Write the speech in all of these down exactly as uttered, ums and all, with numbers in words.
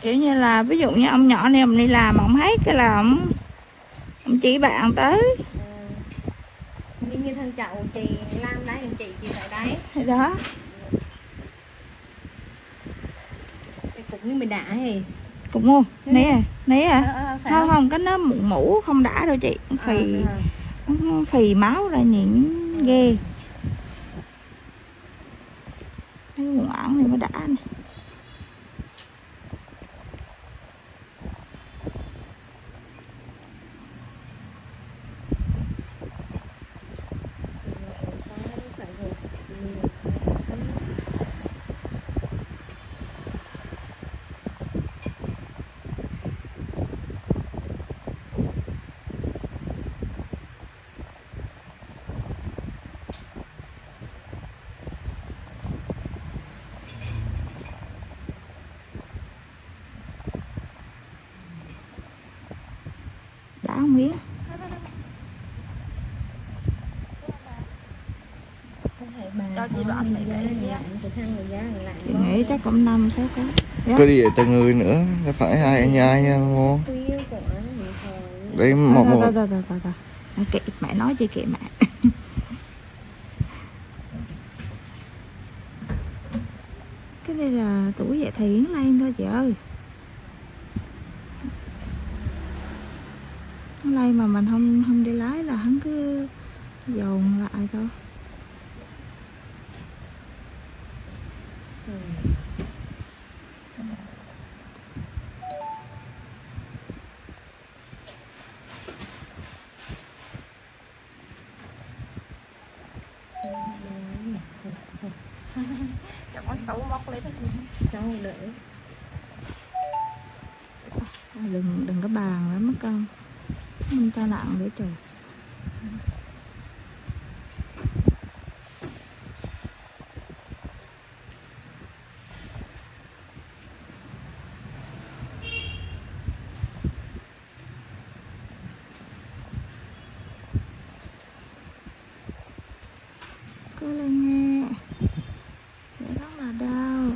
Kiểu như là ví dụ như ông nhỏ này ông đi làm ông thấy cái là ông, ông chỉ bạn tới. Như như thằng chậu chị làm đấy, chị chị tại đấy. Thì đó. Cái cục như mình đã hề. Cục mua, nấy à, nấy à. Ờ, ờ, không không? không, cái nó mũ mũ không đã đâu chị. Phì, À, nó phì máu ra nhìn ừ. ghê. Cái quần ẩn này mới đã này. Đã không biết. Cho chị đoạn này để chị nghĩ chắc cũng năm sáu cái. Dạ. Có đi về tầng người nữa, phải hai anh nhai nha ngon. Đây một một. Rồi rồi rồi rồi. Kệ mẹ nói chị kệ mẹ. Cái đây là tủ dạ thì Yến Lan thôi chị ơi. Lây mà mình không không đi lái là hắn cứ dồn lại thôi. Ừ. Chẳng có xấu móc lấy đó. Xấu đỡ. Đừng đừng có bàn nữa mất con. Mình cho nặng để trời. Cố lên nghe. Sẽ rất là đau.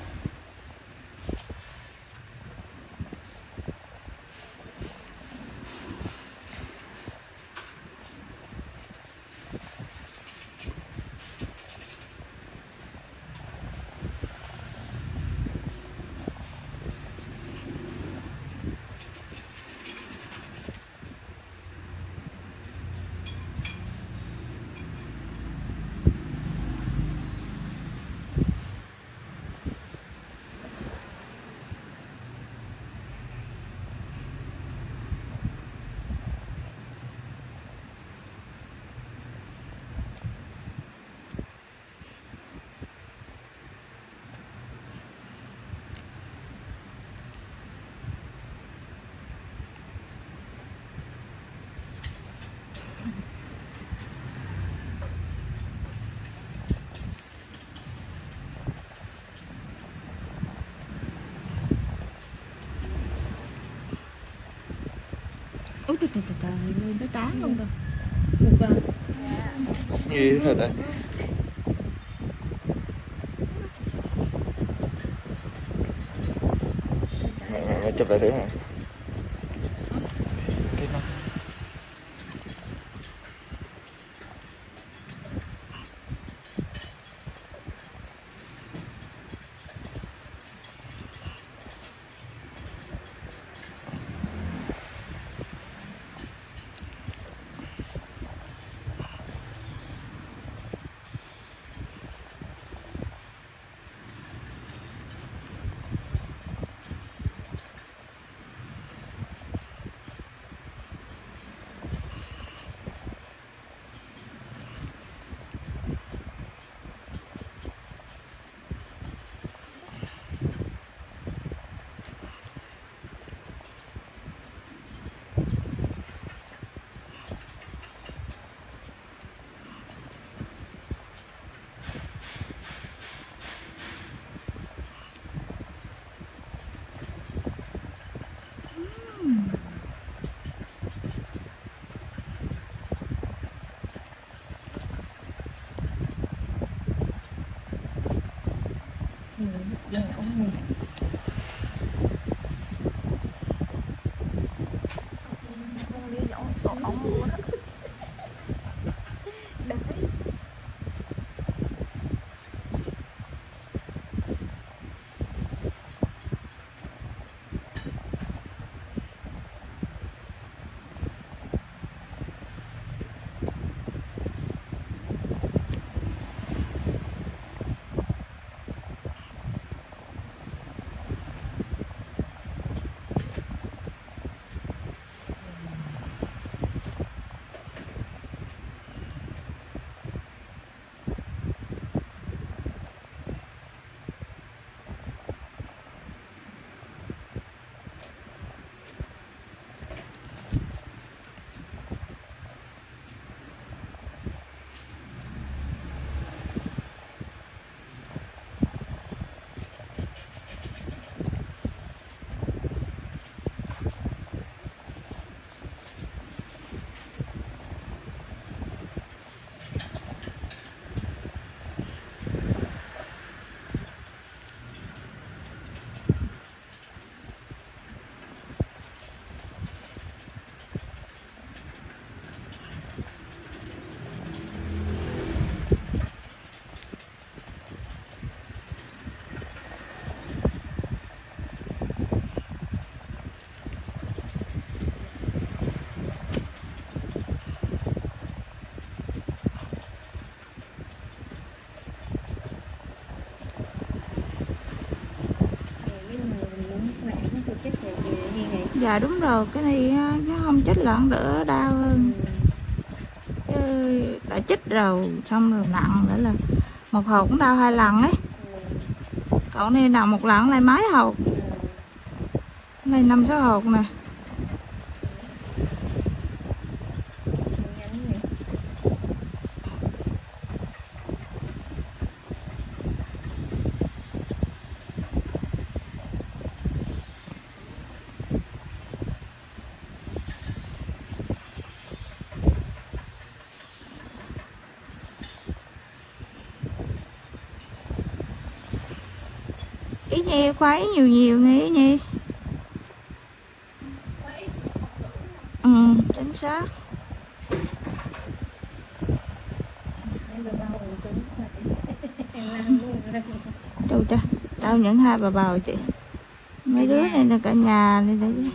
Ôi trời trời trời, lên tới trán luôn rồi. Phục à? Phục gì hết đấy. Mẹ mẹ chụp lại thử hả? Dạ đúng rồi, cái này á, nó không chích lợn đỡ đau hơn. Chứ đã chích rồi xong rồi nặng nữa là một hộp cũng đau hai lần ấy. Còn này nào một lần lại mấy hộp. Này năm sáu hộp nè. Ý nhi khuấy nhiều nhiều nghe ý nhi. Ừ, chính xác. Trời cha, tao nhận hai bà bầu chị. Mấy đứa này là cả nhà này đấy.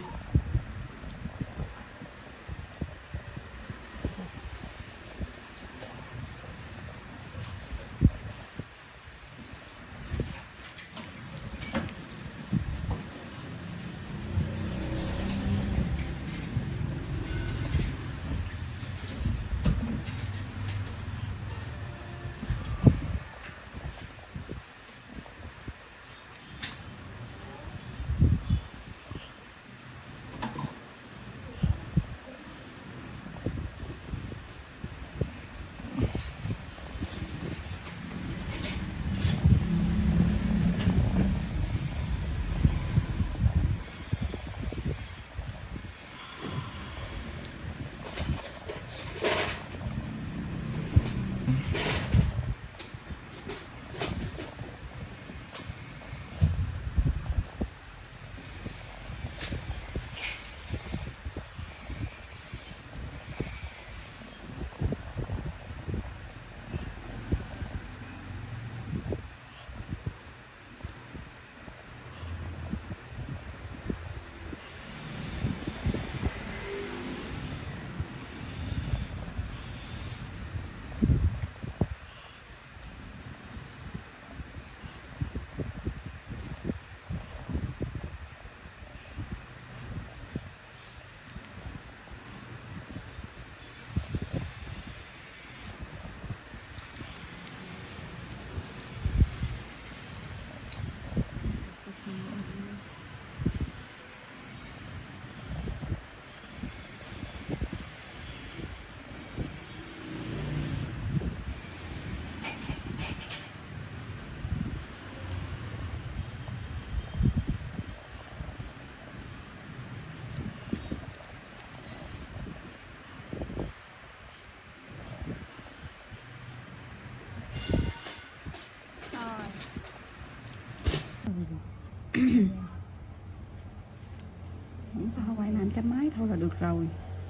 Tao quay làm trăm mấy thôi là được rồi.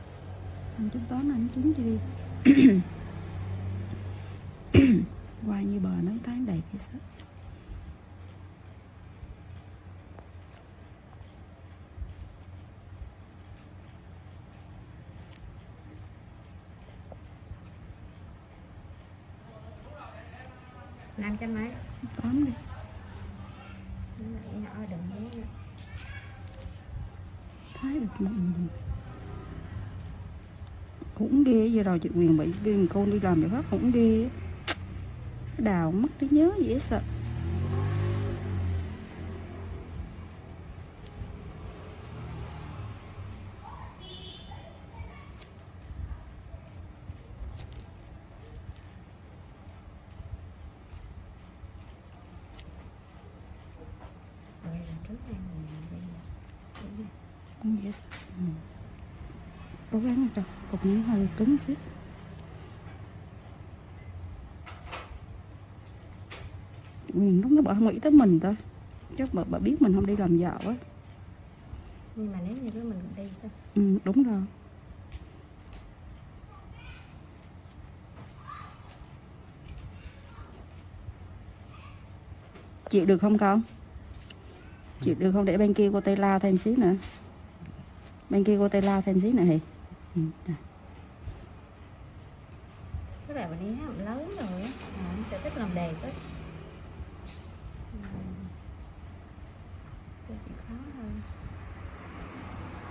Anh tính toán anh chín chi đi. Quay như bờ nó tán đầy cái sách. Năm trăm mấy? Tám đi. Nhỏ đừng nhé. Thái được mọi người. Cũng ghê giờ rồi chị Quyền bị viên con đi làm việc hết cũng ghê. Đào mất trí nhớ dễ sợ. Cũng dễ sợ. Ừ. Cố gắng rồi, cũng hơi cứng xíu. Quyền lúc nó bà không nghĩ tới mình thôi. Chắc bà, bà biết mình không đi làm dạo á. Nhưng mà nếu như cái mình cũng đi thôi. Ừ, đúng rồi. Chịu được không con? Chịu được không để bên kia cô tây lao thêm xíu nữa. Bên kia cô tây lao thêm xíu nữa hì. Ừ, Cái này mình đi hát lớn rồi á, mình sẽ thích làm đẹp á. Cho chị khó hơn.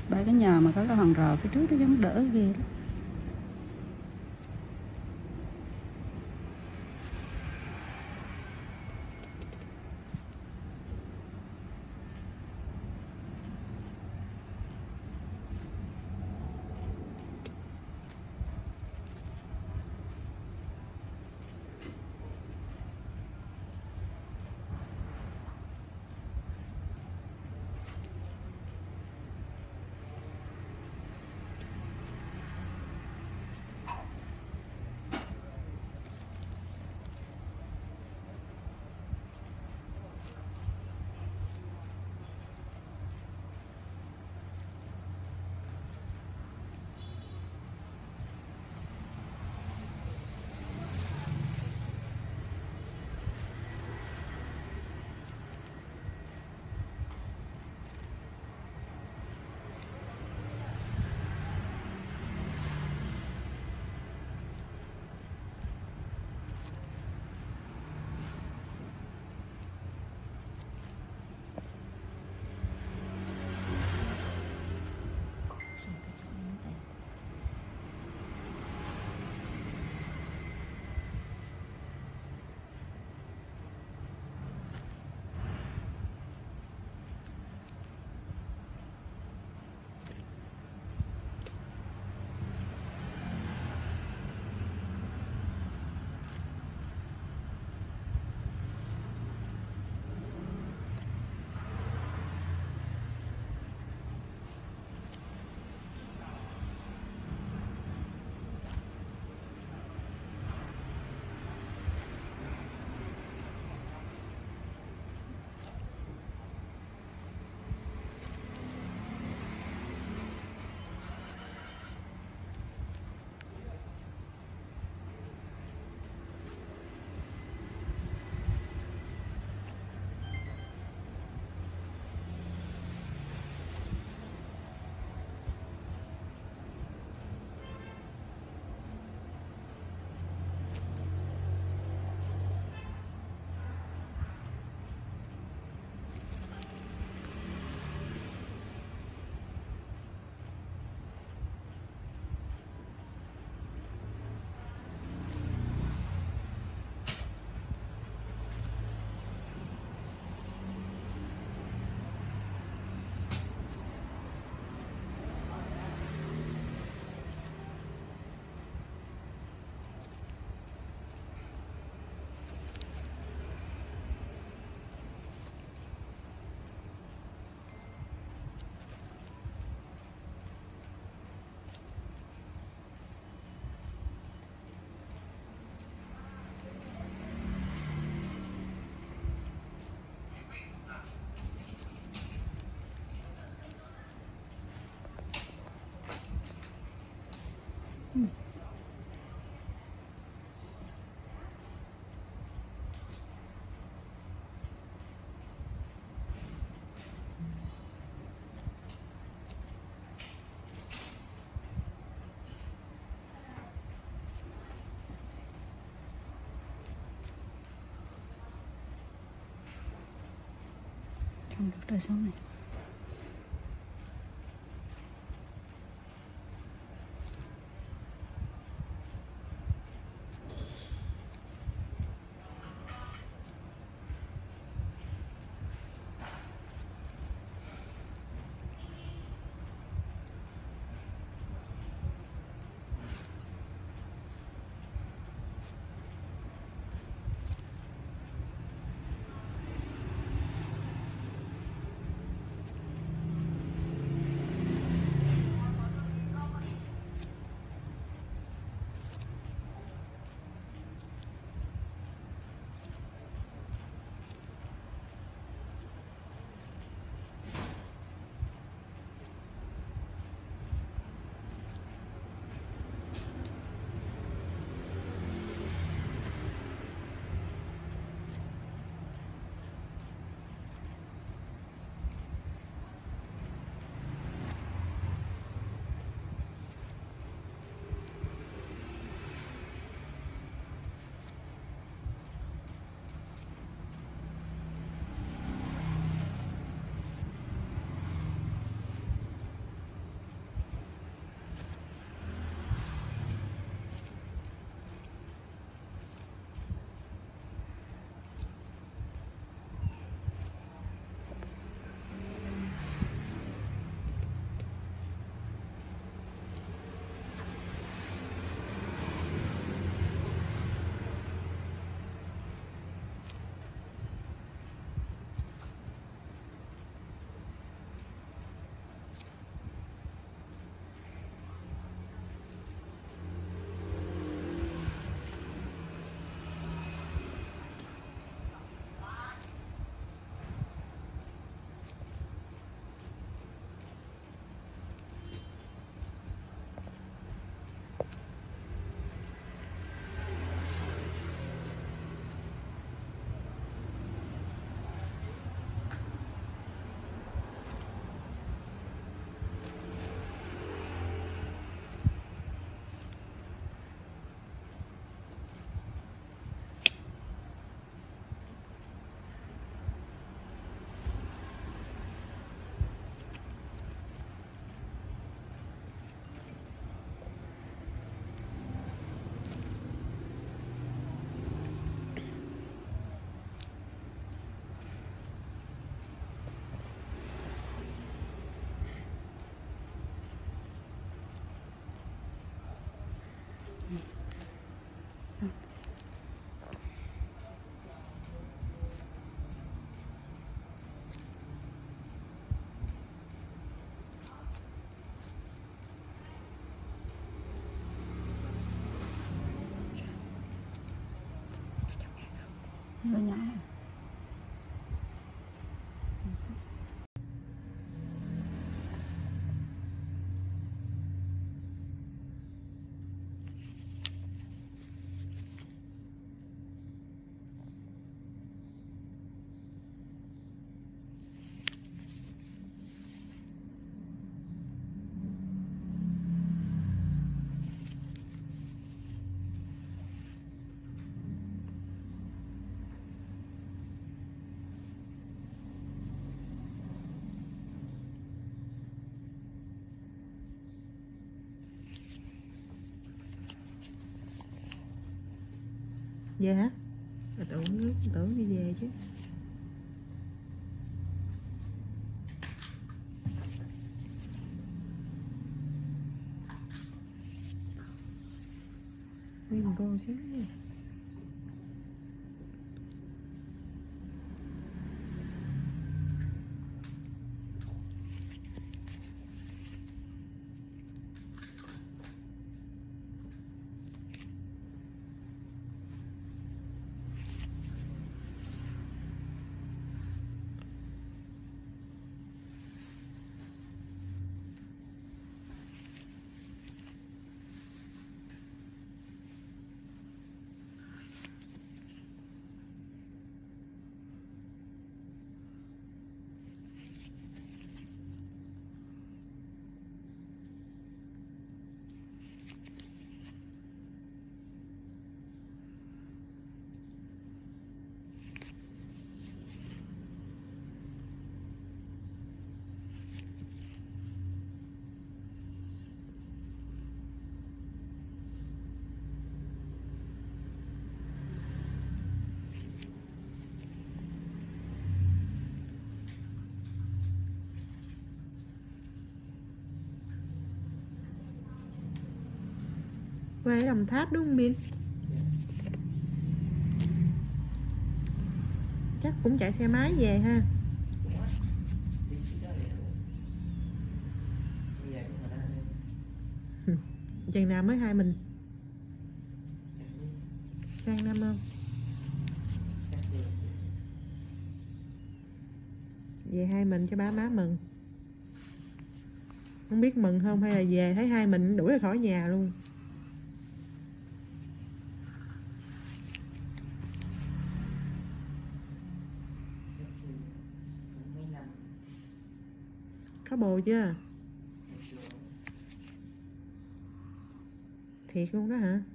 Ba cái nhà mà có cái hàng rào phía trước nó giống đỡ ghê lắm. Không được đời sống này. Nhỏ nhỏ. Về hả? Tôi tưởng, tưởng đi về chứ. Nguyên cô xíu nha. Quê ở Đồng Tháp đúng không Bin? Chắc cũng chạy xe máy về ha. Chừng nào mới hai mình? Sang năm không? Về hai mình cho ba má mừng. Không biết mừng không hay là về thấy hai mình đuổi ra khỏi nhà luôn. Có bồ chưa? Thiệt luôn đó hả?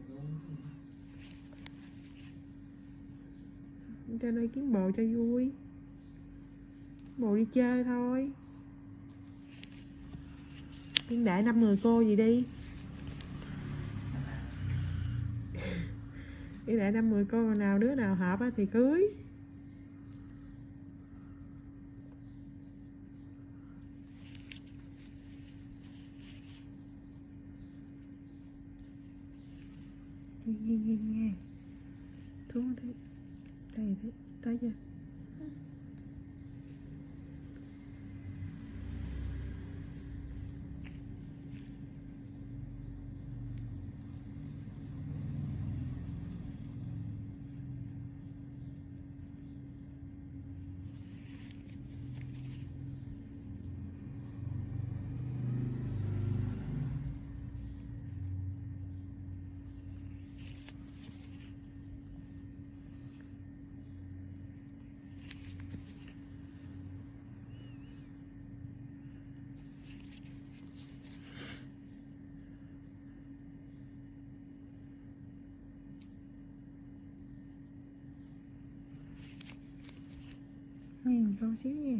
Cho nên kiếm bồ cho vui. Bồ đi chơi thôi. Yên đại năm người cô gì đi. Yên đại năm người cô nào đứa nào hợp thì cưới. Nghe nghe nghe nghe. Xuống đây. Đây đấy, tới chưa? Nguyên con xíu nha.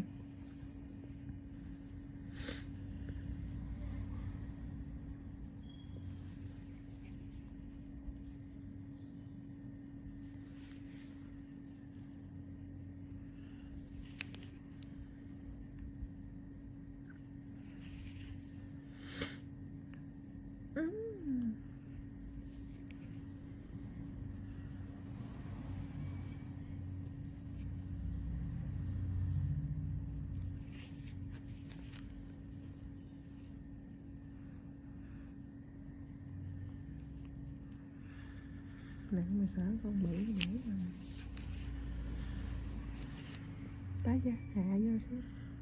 Nãy mà sợ con Mỹ nữa mà. Tá ra hạ vô xíu.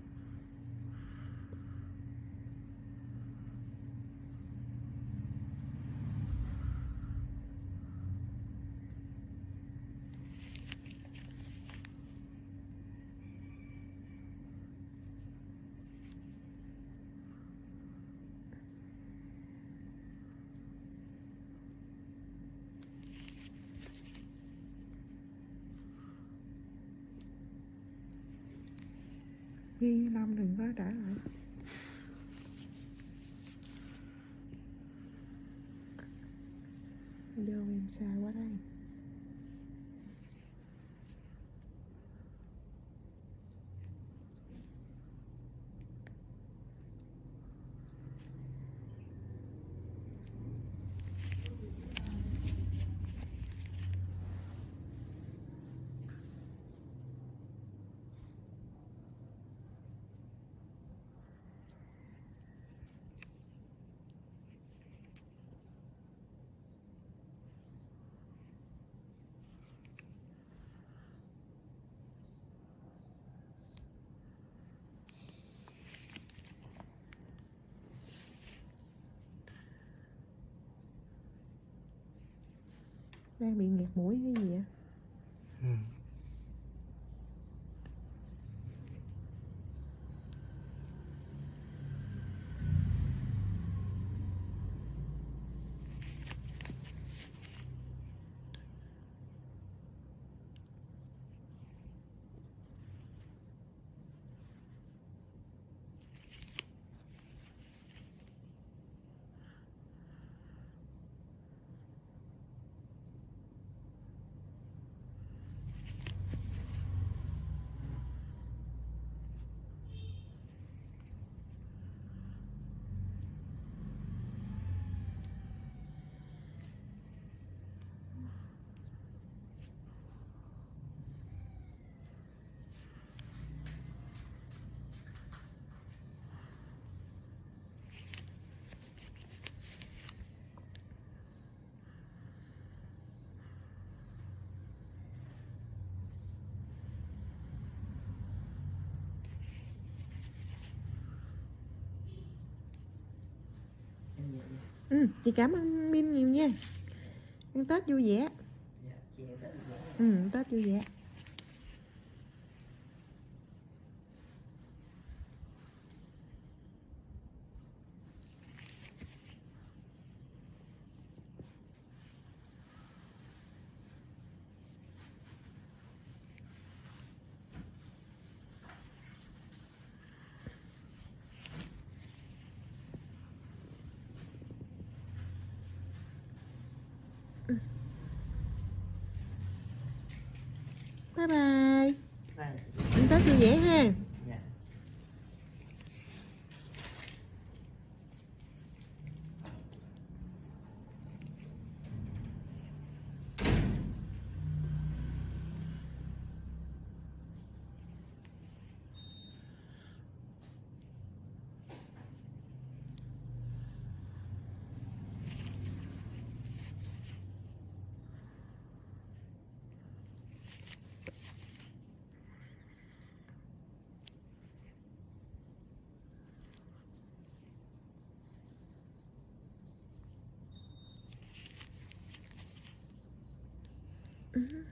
Ghi Long đừng có trả lại. Vô em xa quá đây. Đang bị nghẹt mũi hay gì vậy? Ừ. Ừ, chị cảm ơn Min nhiều nha. Ăn Tết vui vẻ. Ừ, Tết vui vẻ. Bye bye. Ăn Tết vui vẻ ha. Ừ.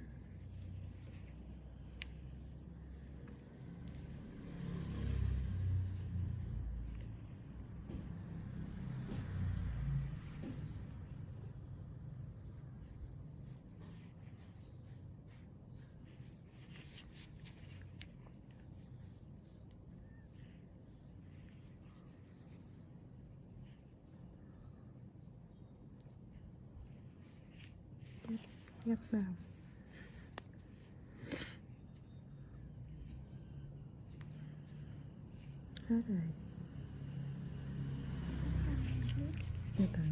Nhấp vào. Hết rồi. Từ từ.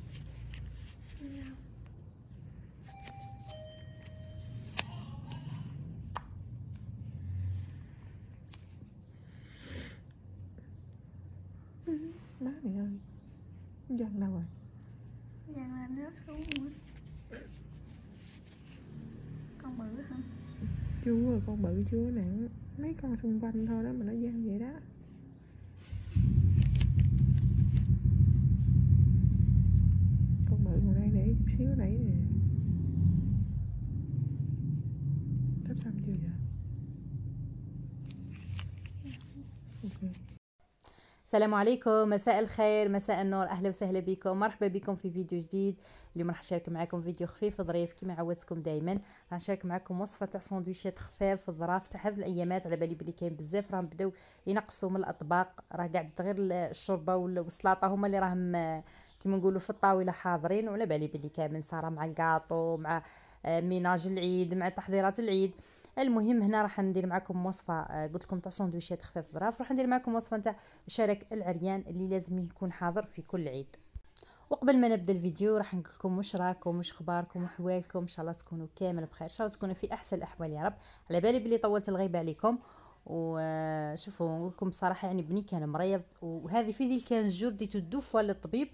Má mày ơi, Dân đâu rồi? Dân lên rớt xuống rồi. Con bự hả? Chú ơi, con bự chú nè. mấy con xung quanh thôi đó mà nó giăng vậy đó. Con bự ngồi đây để chút xíu nãy nè. Tắt xong chưa vậy? Ok. السلام عليكم، مساء الخير، مساء النور، اهلا وسهلا بكم، مرحبا بكم في فيديو جديد. اليوم راح نشارك معكم فيديو خفيف ظريف كما عودتكم دائما. راح نشارك معكم وصفه تاع سندويشات خفاف ظراف تاع هذه الايامات. على بالي بلي كاين بزاف راهم بداو ينقصوا من الاطباق، راه قاعد غير الشوربه والسلطه هما اللي راهم كيما نقولوا في الطاوله حاضرين، وعلى بالي بلي كامل صار مع الكاطو، مع ميناج العيد، مع تحضيرات العيد. المهم هنا راح ندير معكم وصفه قلت لكم تاع سندويشات خفاف ظراف. راح ندير معكم وصفه تاع شرك العريان اللي لازم يكون حاضر في كل عيد. وقبل ما نبدا الفيديو راح نقول لكم واش راكم، واش اخباركم وحوالكم، ان شاء الله تكونوا كامل بخير، ان شاء الله تكونوا في احسن الاحوال يا رب. على بالي بلي طولت الغيبه عليكم، وشوفوا نقول لكم بصراحه يعني بني كان مريض، وهذه في ذي كان جور ديتو الدوفه للطبيب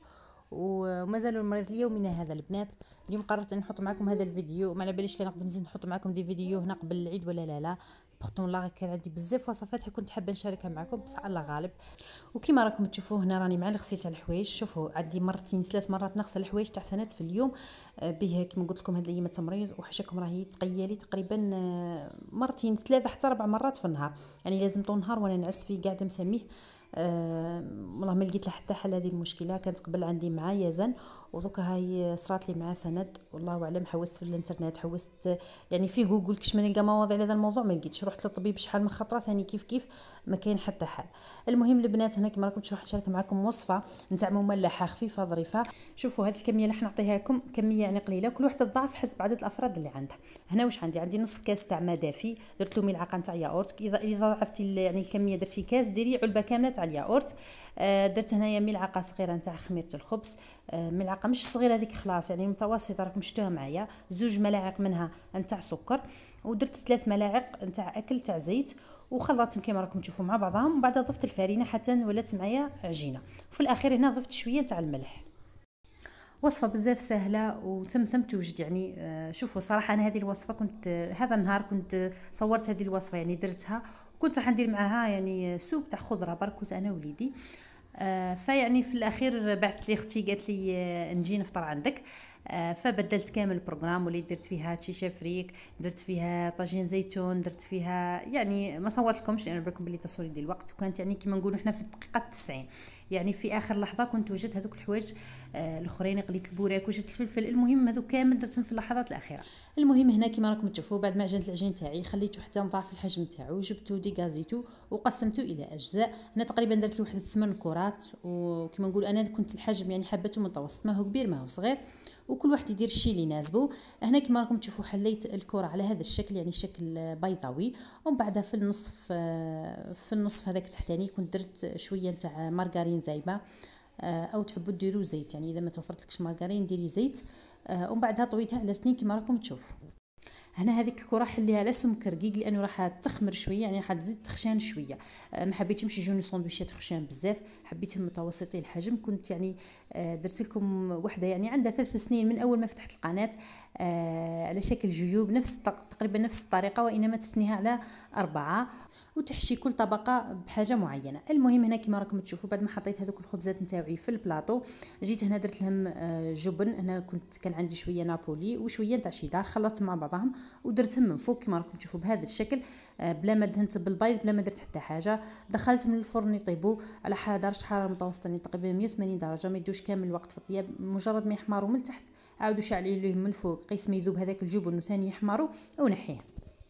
وما زالوا المريض ليومنا هذا. البنات اليوم قررت ان نحط معكم هذا الفيديو، ما على باليش نقدر نزيد نحط معكم دي فيديو هنا قبل العيد ولا لا لا. بختم الله كان عندي بزاف وصفات كنت حابه نشاركها معكم، بس الله غالب. وكما راكم تشوفوا هنا راني مع الغسيل تاع الحوايج. شوفوا عندي مرتين ثلاث مرات نغسل الحوايج تاع سنات في اليوم به كما قلت لكم هاد الايام تمريض، وحاشاكم راهي تقيالي تقريبا مرتين ثلاثه حتى اربع مرات في النهار، يعني لازم طول النهار وانا نعس فيه قاعده مسميه. أه والله ما لقيت له حتى حل هذه المشكله. كانت قبل عندي مع يزن ودوكا هاي صرات لي مع سند، والله اعلم. حوست في الانترنت، حوست يعني في جوجل كش ما نلقى مواضيع لهذا الموضوع ما لقيتش. رحت للطبيب شحال من خطره ثاني كيف كيف ما كاين حتى حل. المهم البنات هنا كما راكم تشوفوا نشارك معكم وصفه نتاع مملحه خفيفه ظريفه. شوفوا هذه الكميه اللي راح نعطيها لكم كميه يعني قليله، كل وحده تضاعف حسب عدد الافراد اللي عندها. هنا واش عندي؟ عندي نصف كاس تاع ماء دافي، درت له ملعقه تاع ياغورت. اذا اذا ضاعفتي يعني الكميه درتي كاس ديري علبه كامله تاع الياغورت. آه درت هنايا ملعقه صغيره نتاع خميره الخبز، آه ملعقه مش صغيره هذيك خلاص يعني متوسطه راكم شفتوها معايا. زوج ملاعق منها نتاع سكر، ودرت ثلاث ملاعق نتاع اكل تاع زيت، وخلطتهم كما راكم تشوفوا مع بعضهم. وبعدها ضفت الفرينه حتى ولات معايا عجينه، وفي الاخير هنا ضفت شويه تاع الملح. وصفه بزاف سهله وثمثم توجد يعني. آه شوفوا صراحه انا هذه الوصفه كنت آه هذا النهار كنت صورت هذه الوصفه يعني درتها، وكنت راح ندير معاها يعني سوب تاع خضره برك كنت انا وليدي. آه فيعني في الاخير بعثت لي اختي قالت لي آه نجي نفطر عندك. آه فبدلت كامل البروغرام، وليت درت فيها تشيشه فريك، درت فيها طاجين زيتون، درت فيها يعني ما صورت لكمش لان بالكم بلي تصوير ديال الوقت. وكانت يعني كما نقولوا احنا في الدقيقه تسعين، يعني في اخر لحظه كنت وجدت هذوك الحوايج آه الاخرين، قليت البوراك وجدت الفلفل. المهم هذوك كامل درتهم في اللحظات الاخيره. المهم هنا كما راكم تشوفوا بعد ما عجنت العجين تاعي خليته حتى نضاعف الحجم تاعو، جبتو ديغازيتو وقسمته الى اجزاء. هنا تقريبا درت له واحد ثمان كرات، وكما نقول انا كنت الحجم يعني حبته متوسط، ما هو كبير ما هو صغير، وكل واحد يدير الشيء اللي يناسبه. هنا كما راكم تشوفوا حليت الكره على هذا الشكل يعني شكل بيضاوي، ومن بعدها في النصف في النصف هذاك تحتاني كنت درت شويه نتاع مارغرين ذايبه، او تحبوا ديروا زيت يعني اذا ما توفرتلكش مارغرين ديري زيت. ومن بعدها طويتها على اثنين كما راكم تشوفوا. هنا هذيك الكره حليها على سمك رقيق لانه راح تخمر شويه يعني راح تزيد تخشان شويه. أه ما حبيتهمش يجوني سندويشات خشان بزاف، حبيتهم متوسطي الحجم. كنت يعني أه درت لكم وحده يعني عندها ثلاث سنين من اول ما فتحت القناه، أه على شكل جيوب نفس تقريبا نفس الطريقه، وانما تثنيها على اربعه وتحشي كل طبقه بحاجه معينه. المهم هنا كما راكم تشوفوا بعد ما حطيت هذوك الخبزات نتاعي في البلاطو، جيت هنا درت لهم أه جبن. هنا كنت كان عندي شويه نابولي وشويه تاع شيدار، خلطت مع بعضهم ودرتهم من فوق كما راكم تشوفوا بهذا الشكل، بلا ما دهنت بالبيض بلا ما درت حتى حاجه. دخلت من الفرن يطيبوا على درجه حراره متوسطه يعني تقريبا مية وثمانين درجه، ما يدوش كامل الوقت في الطياب. مجرد ما يحمروا من تحت عاودوا شعلي لهم من الفوق قيس ما يذوب هذاك الجبن وثاني يحمروا ونحيه.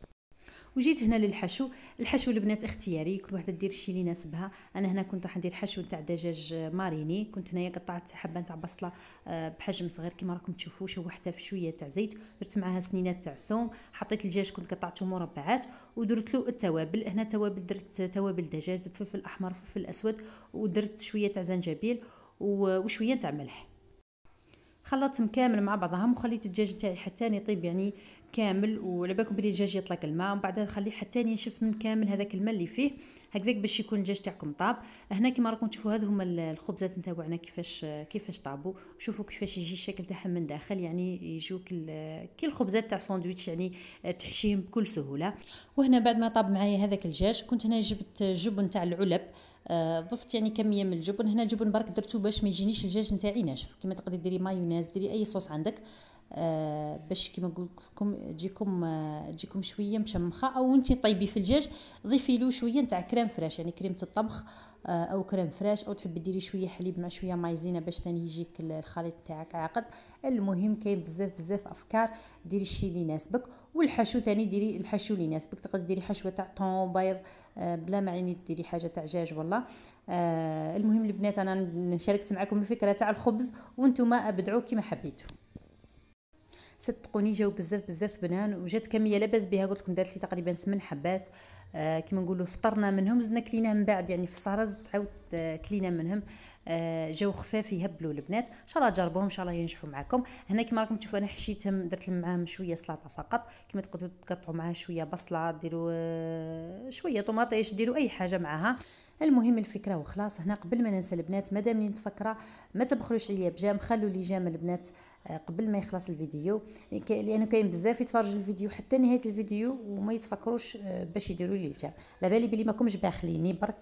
وجيت هنا للحشو. الحشو البنات اختياري، كل واحده دير الشيء اللي يناسبها. انا هنا كنت راح ندير حشو تاع دجاج ماريني، كنت هنايا قطعت حبه تاع بصله بحجم صغير كما راكم تشوفوا، شوحتها في شويه تاع زيت، درت معاها سنينات تاع ثوم، حطيت الدجاج كنت قطعته مربعات، ودرت له التوابل. هنا توابل درت توابل دجاج، درت فلفل احمر وفلفل اسود، ودرت شويه تاع زنجبيل وشويه تاع ملح. خلطتهم كامل مع بعضهم وخليت الدجاج تاعي حتى يطيب يعني كامل، وعلى بالكم بلي الدجاج يطلق الماء، ومن بعد خليه حتى ينشف من كامل هذاك الماء اللي فيه هكذاك باش يكون الدجاج تاعكم طاب. هنا كما راكم تشوفوا هذو هما الخبزات نتاعنا كيفاش كيفاش طابوا. شوفوا كيفاش يجي الشكل تاعهم من داخل، يعني يجوك كي الخبزات تاع ساندويتش، يعني تحشيهم بكل سهوله. وهنا بعد ما طاب معايا هذاك الدجاج كنت هنا جبت جبن تاع العلب، آه ضفت يعني كميه من الجبن. هنا الجبن برك درتو باش ما يجينيش الدجاج نتاعي ناشف. كما تقدري ديري مايونيز، ديري اي صوص عندك، آه باش كما قلت لكم تجيكم آه تجيكم شويه مشمخه. او انت طيبي في الدجاج ضيفي له شويه نتاع كريم فريش، يعني كريمه الطبخ آه او كريم فريش، او تحبي ديري شويه حليب مع شويه مايزينا باش ثاني يجيك الخليط تاعك عاقد. المهم كاين بزاف بزاف افكار، ديري الشيء اللي يناسبك. والحشو ثاني ديري الحشو اللي يناسبك، تقدر ديري حشوه تاع طون بيض آه بلا ما عيني ديري حاجه تاع دجاج والله. آه المهم البنات انا شاركت معكم الفكره تاع الخبز، وانتم ابدعوا كما حبيتوا. صدقوني جاو بزاف بزاف بنان، وجات كميه لاباس بها. قلت لكم دارت لي تقريبا ثمان حبات، آه كما نقولوا فطرنا منهم، زدنا كلينا من بعد يعني في السهره زدت عاود آه كلينا منهم. آه جاو خفاف يهبلوا البنات. ان شاء الله تجربوهم، ان شاء الله ينجحوا معكم. هنا كما راكم تشوفوا انا حشيتهم، درت لهم معاهم شويه سلطه فقط. كما تقدروا تقطعوا معاه شويه بصله، ديروا آه شويه طوماطيش، ديروا اي حاجه معاها. المهم الفكره وخلاص. هنا قبل ما ننسى البنات، مادام نتفكره ما تبخلوش عليا بجام، خلوا لي جام البنات قبل ما يخلص الفيديو، لانه كاين بزاف يتفرجوا الفيديو حتى نهايه الفيديو وما يتفكروش باش يديروا لي الجام. على بالي بلي ماكمش باخليني برك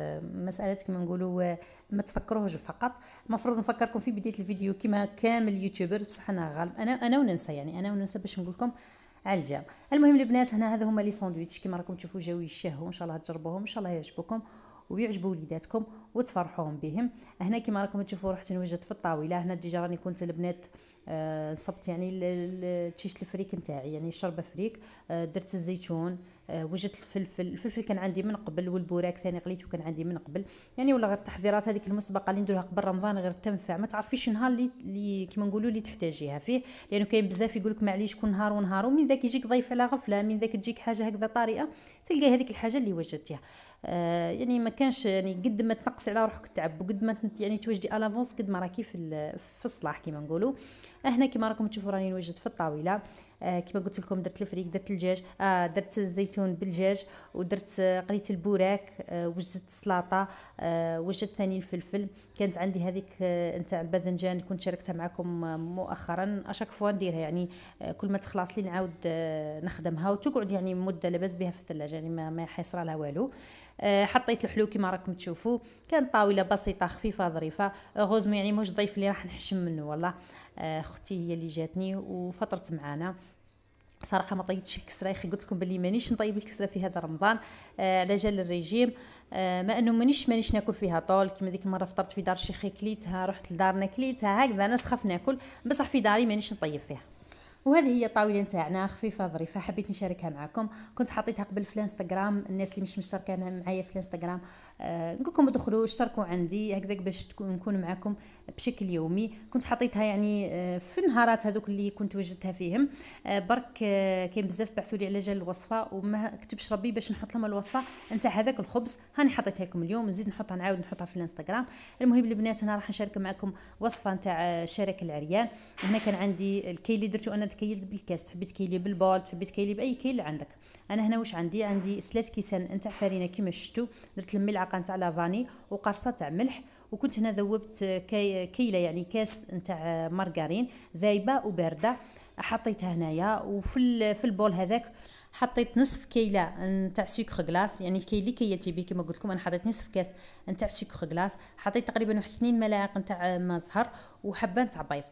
مساله كما نقولوا ما تفكروهش فقط. المفروض نفكركم في بدايه الفيديو كما كامل يوتيوبر، بصح انا غالب انا انا وننسى يعني انا وننسى باش نقول لكم على الجام. المهم البنات هنا هذا هما لي ساندويتش كما راكم تشوفوا جاو يشهوا، ان شاء الله تجربوهم، ان شاء الله يعجبوكم ويعجبوا وليداتكم وتفرحوهم بهم. هنا كما راكم تشوفوا رحت نوجد في الطاوله. هنا ديجا راني كنت البنات آه صبت يعني تشيش الفريك نتاعي، يعني شربه فريك، آه درت الزيتون، آه وجدت الفلفل. الفلفل كان عندي من قبل، والبوراك ثاني غليته كان عندي من قبل، يعني ولا غير التحضيرات هذيك المسبقه اللي نديروها قبل رمضان غير تنفع. ما تعرفيش النهار اللي, اللي كما نقولوا اللي تحتاجيها فيه، لانه كاين بزاف يقول لك معليش كل نهار ونهار، ومن ذاك يجيك ضيف على غفله، من ذاك تجيك حاجه هكذا طارئه تلقى هذيك الحاجه اللي وجدتيها. آه يعني ما كانش يعني قد ما تنقصي على روحك التعب، وقد ما يعني توجدي الافونس قد ما راكي في في الصلاح كما نقولوا. هنا كما راكم تشوفوا راني نوجد في الطاوله. آه كما قلت لكم درت الفريك، درت الدجاج، آه درت الزيتون بالدجاج، ودرت قليت البوراك، آه وجدت السلطه، آه وجدت ثاني الفلفل. كانت عندي هذيك آه نتاع الباذنجان كنت شاركتها معكم مؤخرا، اشاك فوا نديرها يعني آه كل ما تخلص لي نعاود آه نخدمها وتقعد يعني مده لاباس بها في الثلاجه، يعني ما, ما يحصر لها والو. أه حطيت الحلو كما راكم تشوفوا. كانت طاوله بسيطه خفيفه ظريفه، غوزمو يعني موش ضيف اللي راح نحشم منه والله. أه اختي هي اللي جاتني وفطرت معانا. صراحه ما طيبتش الكسره، يا اخي قلت لكم بلي مانيش نطيب الكسره في هذا رمضان أه على جال الريجيم، أه ما انه مانيش مانيش ناكل فيها طول. كما ديك المره فطرت في دار شيخي كليتها، رحت لدارنا كليتها هكذا، انا سخف ناكل بصح في داري مانيش نطيب فيها. وهذه هي الطاوله نتاعنا خفيفه ظريفه، حبيت نشاركها معكم. كنت حطيتها قبل في الانستغرام، الناس اللي مش مشتركه معايا في الانستغرام آه نقول لكم ادخلوا اشتركوا عندي هكذاك باش نكون معكم بشكل يومي. كنت حطيتها يعني آه في النهارات هذوك اللي كنت وجدتها فيهم آه برك آه كاين بزاف بعثوا لي على جال الوصفه وما كتبش ربي باش نحط لهم الوصفه نتاع هذاك الخبز. هاني حطيتها لكم اليوم، نزيد نحطها نعاود نحطها في الانستغرام. المهم البنات انا راح نشارك معكم وصفه نتاع شارك العريان. هنا كان عندي الكيل اللي درتو انا كيلت بالكاس، تحبي تكيلي بالبول، تحبي تكيلي باي كيل عندك. انا هنا واش عندي عندي ثلاث كيسان نتاع فرينه كيما شفتوا، درت لهم ملعقه نتاع لافاني وقرصه تاع ملح، وكنت هنا ذوبت كي كيله يعني كاس نتاع مارغرين ذايبه وبارده حطيتها هنايا. وفي في البول هذاك حطيت نصف كيله نتاع سكر غلاس، يعني الكيل اللي كيلتي به كما قلت لكم انا حطيت نصف كاس نتاع سكر غلاس، حطيت تقريبا واحد اثنين ملاعق نتاع ماء زهر وحبه نتاع بيض،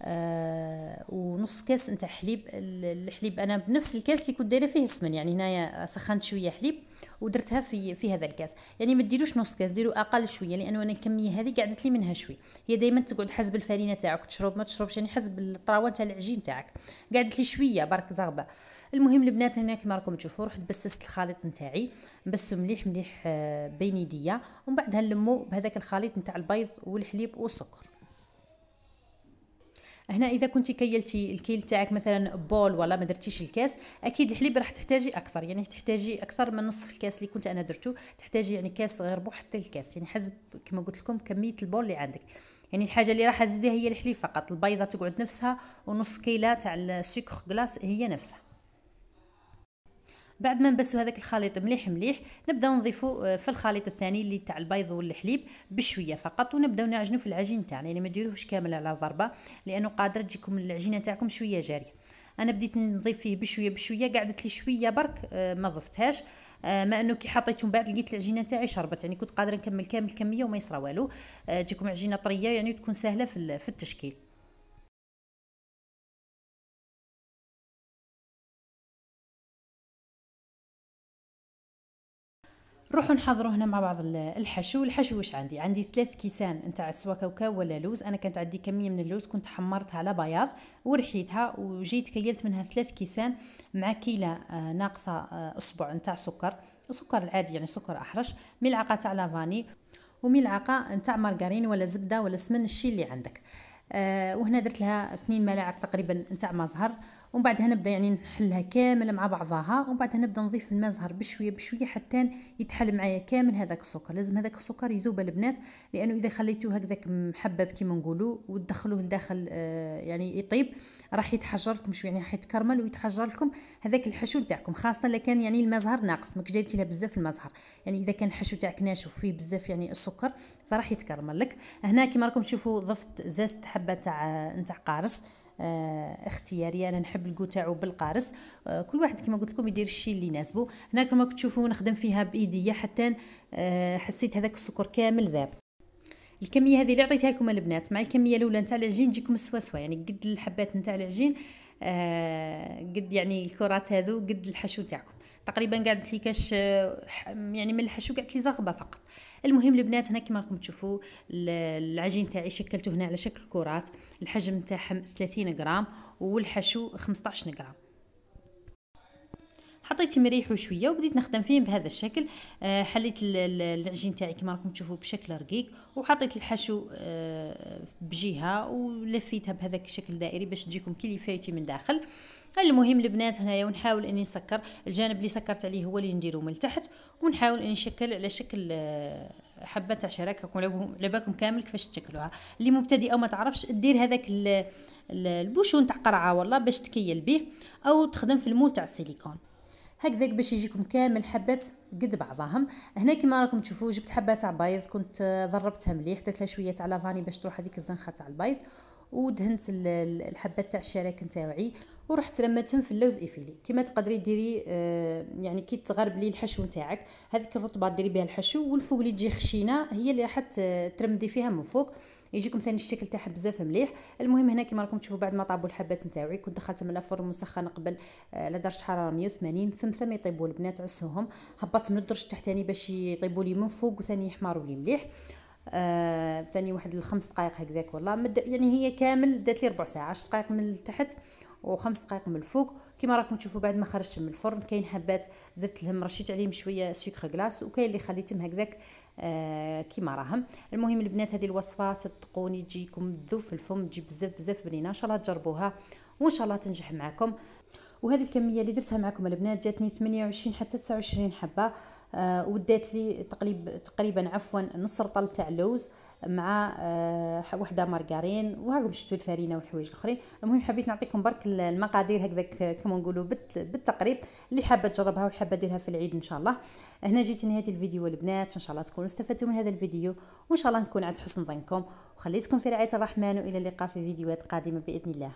آه ونص كاس نتاع حليب. الحليب انا بنفس الكاس اللي كنت دايره فيه السمن، يعني هنايا سخنت شويه حليب ودرتها في في هذا الكاس. يعني ما ديروش نص كاس، ديروا اقل شويه، لانه انا الكميه هذه قعدت لي منها شوي. هي دائما تقعد حسب الفرينه تاعك تشرب ما تشربش، يعني حسب الطراوه تاع العجين تاعك. قعدت لي شويه برك زغبه. المهم البنات هنا كما راكم تشوفوا رحت بسست الخليط نتاعي، نبسو مليح مليح بين يديا، ومن بعدها نلمو بهذاك الخليط نتاع البيض والحليب والسكر. هنا اذا كنتي كيلتي الكيل تاعك مثلا بول ولا ما درتيش الكاس، اكيد الحليب راح تحتاجي اكثر، يعني تحتاجي اكثر من نصف الكاس اللي كنت انا درتو، تحتاجي يعني كاس غير بو حتى الكاس، يعني حسب كما قلت لكم كميه البول اللي عندك. يعني الحاجه اللي راح تزيدها هي الحليب فقط. البيضه تقعد نفسها، ونص كيله تاع السكر غلاس هي نفسها. بعد ما نبسوا هذاك الخليط مليح مليح، نبداو نضيفوا في الخليط الثاني اللي تاع البيض والحليب بشويه فقط، ونبداو نعجنوا في العجين تاعنا. يعني ما ديروهش كامل على ضربه، لانه قادر تجيكم العجينه تاعكم شويه جاريه. انا بديت نضيف فيه بشويه بشويه، قعدت لي شويه برك ما ضفتهاش، ما انه كي حطيته من بعد لقيت العجينه تاعي شربت. يعني كنت قادره نكمل كامل الكميه وما يصرى والو. تجيكم عجينه طريه يعني تكون سهله في التشكيل. نروحوا نحضروا هنا مع بعض الحشو. الحشو واش عندي؟ عندي ثلاث كيسان نتاع سوا كاوكاو ولا لوز. انا كانت عندي كميه من اللوز كنت حمرتها على بياض ورحيتها، وجيت كيلت منها ثلاث كيسان مع كيله ناقصه اصبع نتاع سكر، السكر العادي يعني سكر احرش، ملعقه تاع لافاني، وملعقه نتاع مارغرين ولا زبده ولا سمن، الشي اللي عندك. أه وهنا درت لها اثنين ملاعق تقريبا نتاع مزهر. ومن بعدها نبدا يعني نحلها كامل مع بعضها، ومن بعدها نبدا نضيف المزهر بشويه بشويه حتى يتحل معايا كامل هذاك السكر. لازم هذاك السكر يذوب البنات، لانه اذا خليتوه هكذاك محبب كيما نقولوا وتدخلوه لداخل آه يعني يطيب، راح يتحجر لكم شويه، يعني راح يتكرمل ويتحجر لكم هذاك الحشو نتاعكم، خاصه اذا كان يعني المزهر ناقص، ماكش دايرتي لها بزاف المزهر. يعني اذا كان الحشو تاعك ناشف فيه بزاف يعني السكر فراح يتكرمل لك. هنا كيما راكم تشوفوا ضفت زازت حبه تاع نتاع قارص، آه اختياري، انا نحب الكو تاعو بالقارص. آه كل واحد كما قلت لكم يدير الشيء اللي يناسبه. هنا كما تشوفوا نخدم فيها بايديا حتى آه حسيت هذاك السكر كامل ذاب. الكميه هذه اللي عطيتها لكم البنات مع الكميه الاولى نتاع العجين تجيكم سوا سوا، يعني قد الحبات نتاع العجين آه قد يعني الكرات هذو قد الحشو تاعكم تقريبا. قعدت لي كاش آه يعني من الحشو قعدت لي زغبه فقط. المهم البنات هنا كما راكم تشوفوا العجين تاعي شكلته هنا على شكل كرات، الحجم نتاعهم ثلاثين غرام والحشو خمسطاش غرام. حطيت مريحو شويه وبديت نخدم فيه بهذا الشكل. آه حليت العجين تاعي كما راكم تشوفوا بشكل رقيق، وحطيت الحشو آه بجهه ولفيتها بهذاك الشكل دائري باش تجيكم كي فايتي من داخل. المهم البنات هنايا ونحاول اني نسكر الجانب اللي سكرت عليه هو اللي نديرو من تحت، ونحاول اني نشكل على شكل حبه تاع شراك. راكم على بالكم كامل كيفاش تشكلوها. اللي مبتدئه وما تعرفش دير هذاك البوشون تاع قرعه والله باش تكيل به، او تخدم في المول تاع السيليكون هكذاك باش يجيكم كامل حبات قد بعضهم. هنا كما راكم تشوفوا جبت حبه تاع بيض كنت ضربتها مليح، درت لها شويه تاع لافاني باش تروح هذيك الزنخه تاع البيض، ودهنت الحبات تاع الشراك نتاعي ورحت رمتهم في اللوز ايفيلي. كما تقدري ديري آه يعني كي تغربلي الحشو نتاعك هذيك الرطبه ديري بها الحشو، والفوق اللي تجي خشينه هي اللي راح ترمدي فيها من فوق، يجيكم ثاني الشكل تاعها بزاف مليح. المهم هنا كما راكم تشوفوا بعد ما طابوا الحبات نتاعي كنت دخلتهم على فرن مسخن قبل على درجه حراره مية وثمانين، ثم ثم يطيبوا البنات عسوهم، هبطت من الدرج التحتاني باش يطيبوا لي من فوق وثاني يحمروا لي مليح. آه ثاني واحد الخمس دقائق هكذاك والله مد، يعني هي كامل دات لي ربع ساعه، عشر دقائق من التحت وخمس دقائق من الفوق. كما راكم تشوفوا بعد ما خرجت من الفرن كاين حبات درت لهم رشيت عليهم شويه سكر غلاس، وكاين اللي خليتهم هكذاك آه كيما راهم. المهم البنات هذه الوصفه صدقوني تجيكم تذوب في الفم، تجي بزاف بزاف بنينه، ان شاء الله تجربوها وان شاء الله تنجح معكم. وهذه الكميه اللي درتها معكم البنات جاتني ثمانية وعشرين حتى تسعة وعشرين حبه، آه ودات لي تقريبا تقريبا عفوا نص رطل تاع لوز مع آه وحده مارغرين، وهاكم شفتوا الفرينه والحوايج الاخرين. المهم حبيت نعطيكم برك المقادير هكذاك كما نقولوا بالتقريب، اللي حابه تجربها والحابه ديرها في العيد ان شاء الله. هنا جيت نهايه الفيديو البنات، ان شاء الله تكونوا استفدتوا من هذا الفيديو، وان شاء الله نكون عند حسن ظنكم، وخليتكم في رعايه الرحمن، والى اللقاء في فيديوهات قادمه باذن الله.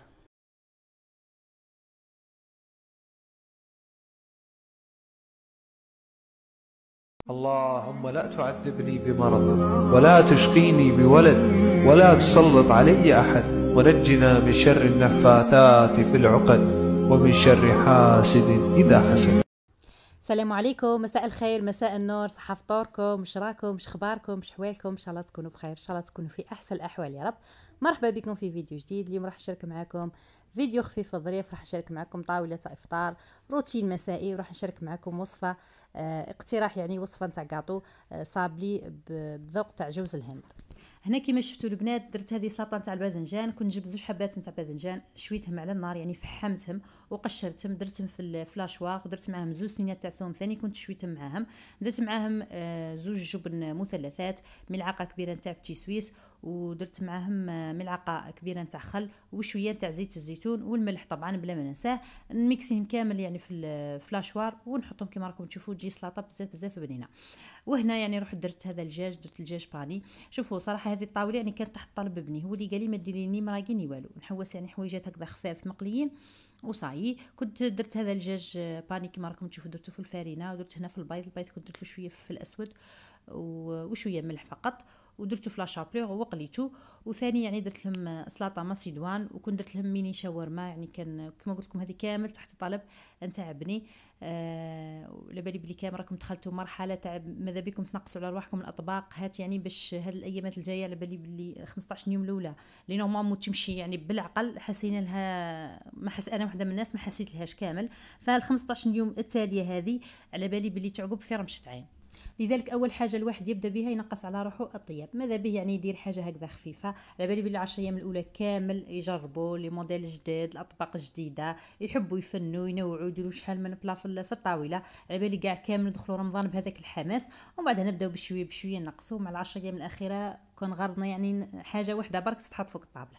اللهم لا تعذبني بمرض ولا تشقيني بولد ولا تسلط علي أحد، ونجنا من شر النفاثات في العقد ومن شر حاسد إذا حسد. السلام عليكم، مساء الخير، مساء النور، صحة فطوركم، مش راكم، مش اخباركم، مش حوالكم، ان شاء الله تكونوا بخير، ان شاء الله تكونوا في احسن الاحوال يا رب. مرحبا بكم في فيديو جديد. اليوم راح نشارك معكم فيديو خفيف وظريف، راح نشارك معكم طاولة افطار روتين مسائي، وراح نشارك معكم وصفة اه اقتراح، يعني وصفة نتاع كاطو اه صابلي بذوق تاع جوز الهند. هنا كيما شفتوا البنات درت هذه سلطه نتاع الباذنجان. كنت جبت زوج حبات نتاع باذنجان، شويتهم على النار يعني فحمتهم وقشرتهم، درتهم في الفلاشواغ، ودرت معاهم زوج سنيات تاع ثوم ثاني كنت شويتهم معاهم، درت معاهم آه زوج جبن مثلثات، ملعقه كبيره نتاع بتي سويس، ودرت معاهم ملعقه كبيره نتاع خل وشويه تاع زيت الزيتون والملح طبعا بلا ما ننساه. نميكسيهم كامل يعني في الفلاشوار ونحطهم كما راكم تشوفوا تجي سلطه بزاف بزاف بنينه. وهنا يعني رحت درت هذا الدجاج، درت الدجاج باني. شوفوا صراحه هذه الطاوله يعني كانت تحت طلب ابني، هو اللي قال لي ما ديري لي مراقيني والو، نحوس يعني حويجات هكذا خفاف مقليين وصايي. كنت درت هذا الدجاج باني كما راكم تشوفوا، درته في الفارينه، ودرت هنا في البيض، البيض كنت درت له شويه في الاسود وشويه ملح فقط، ودرتو في لاشابلور وقليتو. وثاني يعني درت لهم سلطه ماسيدوان، وكنت درت لهم ميني شاورما، يعني كان كما قلت لكم هذه كامل تحت طلب نتاع ابني. آه لبالي بلي كامل راكم دخلتوا مرحله تاع ماذا بكم تنقصوا على رواحكم الاطباق هات، يعني باش هاد الايامات الجايه على بالي بلي خمسطاش يوم الاولى اللي نورمالمون تمشي يعني بالعقل حسينا لها، ما حس انا وحده من الناس ما حسيت لهاش كامل، فال خمسطاش يوم التاليه هذه على بالي بلي تعقب في رمشه عين. لذلك اول حاجه الواحد يبدا بها ينقص على روحه الطياب، ماذا به يعني يدير حاجه هكذا خفيفه. على بالي بلي عشر ايام الاولى كامل يجربوا لي موديل جديد، الاطباق جديده، يحبوا يفنوا ينوعوا يديروا شحال من بلا في الطاوله. على بالي كاع كامل ندخلوا رمضان بهذاك الحماس، ومن بعد نبداو بشويه بشويه نقصوا مع العشر ايام الاخيره. كون غرضنا يعني حاجه واحده برك تتحط فوق الطابله.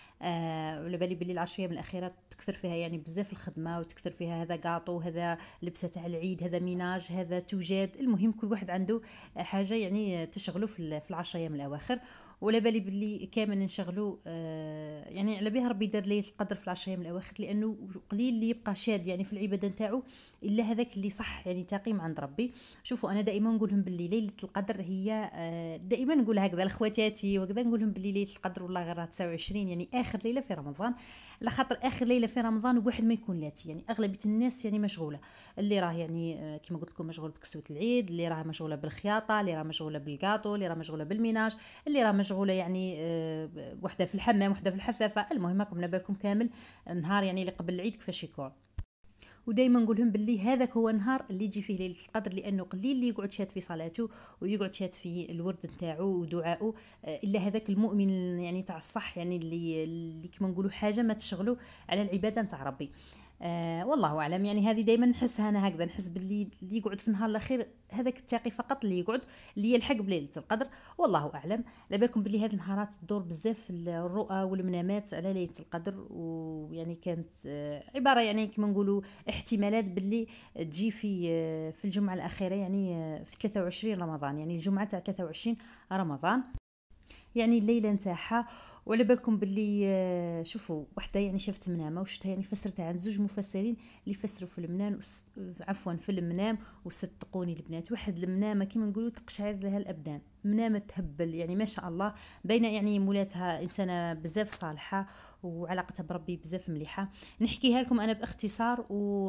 آه ولا بالي بلي العشر ايام الاخيره تكثر فيها يعني بزاف الخدمه، وتكثر فيها هذا قاطو، هذا لبسه تاع العيد، هذا ميناج، هذا توجاد، المهم كل واحد عنده حاجه يعني تشغله في العشر ايام الاواخر. ولا بالي بلي كامل نشغلوا آه يعني على بها ربي دار ليله القدر في العشر ايام الاواخر، لانه قليل اللي يبقى شاد يعني في العباده نتاعو الا هذاك اللي صح يعني تقيم عند ربي. شوفوا انا دائما نقول لهم بلي ليله القدر هي آه دائما نقول هكذا لاخواتاتي وكذا، نقول لهم بلي ليله القدر والله غير تسعة وعشرين يعني اخر ليله في رمضان، على خاطر اخر ليله في رمضان واحد ما يكون لاتي، يعني اغلبيه الناس يعني مشغوله، اللي راه يعني آه كما قلت لكم مشغول بكسوه العيد، اللي راه مشغوله بالخياطه، اللي راه مشغوله بالقاطو، اللي راه مشغوله بالميناج، اللي راه مشغوله يعني أه وحده في الحمام وحده في الحفافه. المهم راكم نبالكم كامل النهار يعني اللي قبل العيد كيفاش يكون. ودائما نقول لهم باللي هذاك هو النهار اللي يجي فيه ليله القدر، لانه قليل اللي يقعد شاد في صلاته ويقعد شاد في الورد نتاعو ودعائه الا هذاك المؤمن يعني تاع الصح، يعني اللي اللي كما نقولوا حاجه ما تشغلوا على العباده نتاع ربي. آه والله اعلم، يعني هذه دائما نحسها انا هكذا، نحس باللي اللي يقعد في النهار الاخير هذاك التاقي فقط اللي يقعد اللي يلحق بليله القدر، والله اعلم. على بالكم باللي هذه النهارات تدور بزاف الرؤى والمنامات على ليله القدر، ويعني كانت آه عباره يعني كما نقولوا احتمالات باللي تجي في آه في الجمعه الاخيره، يعني آه في ثلاثة وعشرين رمضان، يعني الجمعه تاع ثلاثة وعشرين رمضان يعني الليله نتاعها. وعلى بالكم باللي شوفوا وحده يعني شافت منامه وشفتها يعني فسرتها عن زوج مفسرين اللي فسروا في المنام عفوا في المنام وصدقوني البنات، واحد المنامه كيما نقولوا تقشعر لها الابدان، منامه تهبل يعني ما شاء الله، باينه يعني مولاتها انسانه بزاف صالحه وعلاقتها بربي بزاف مليحه. نحكيها لكم انا باختصار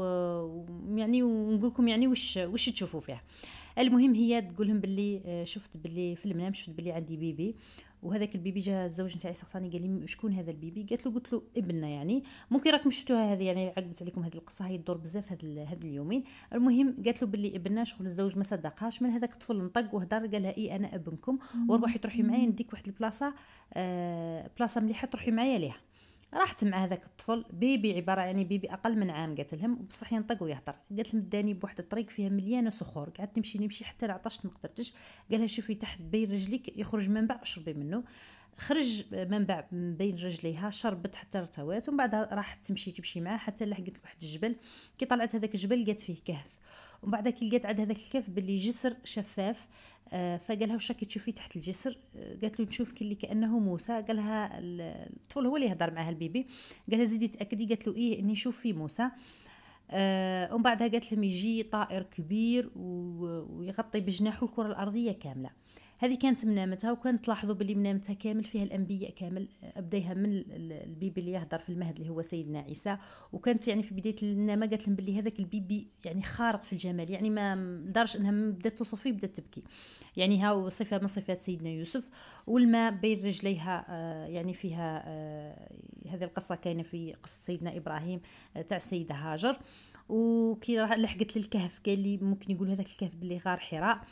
ويعني ونقول لكم يعني واش واش تشوفوا فيها. المهم هي تقول لهم باللي شفت باللي في المنام شفت باللي عندي بيبي، وهذاك البيبي جا الزوج نتاعي سقساني قال لي شكون هذا البيبي؟ قالت له قلت له ابننا، يعني ممكن راكم شفتوها هذه يعني عقبت عليكم هذه القصه هي تدور بزاف هاد هاد اليومين. المهم قالت له باللي ابننا، شغل الزوج ما صدقهاش، من هذاك الطفل نطق وهدر قال لها اي انا ابنكم وروحي تروحي معايا نديك واحد البلاصه آه بلاصه مليحه تروحي معايا ليها. راحت مع هذاك الطفل بيبي عباره يعني بيبي اقل من عام، قالت لهم بصح ينطق ويهضر، قالت لهم داني بواحد الطريق فيها مليانه صخور، قعدت نمشي نمشي حتى عطشت ما قدرتش، قالها شوفي تحت بين رجليك يخرج منبع شربي منه، خرج منبع بين رجليها شربت حتى ارتوات، ومن بعد راحت تمشي تمشي معاه حتى لحقت لواحد الجبل، كي طلعت هذاك الجبل لقات فيه كهف، ومن بعد كي لقات عند هذاك الكهف باللي جسر شفاف، آه فقالها واش راكي تشوفي تحت الجسر؟ آه قالت له نشوف كلي كانه موسى، قالها الطفل هو اللي يهضر معها البيبي، قالها زيدي تاكدي، قالت له ايه اني نشوف في موسى. آه ومن بعدها قالت لهم يجي طائر كبير ويغطي بجناحه الكره الارضيه كامله. هذه كانت منامتها، وكانت تلاحظوا باللي منامتها كامل فيها الانبياء كامل، ابديها من البيبي اللي يهضر في المهد اللي هو سيدنا عيسى، وكانت يعني في بدايه المنامه قالت لهم باللي هذاك البيبي يعني خارق في الجمال، يعني ما لدرجه انها بدات توصف فيه بدات تبكي، يعني ها صفه من صفات سيدنا يوسف، والماء بين رجليها آه يعني فيها آه هذه القصه كاينه في قصه سيدنا ابراهيم آه تاع السيده هاجر. وكي لحقت للكهف قال لي ممكن يقول هذاك الكهف باللي غار حراء.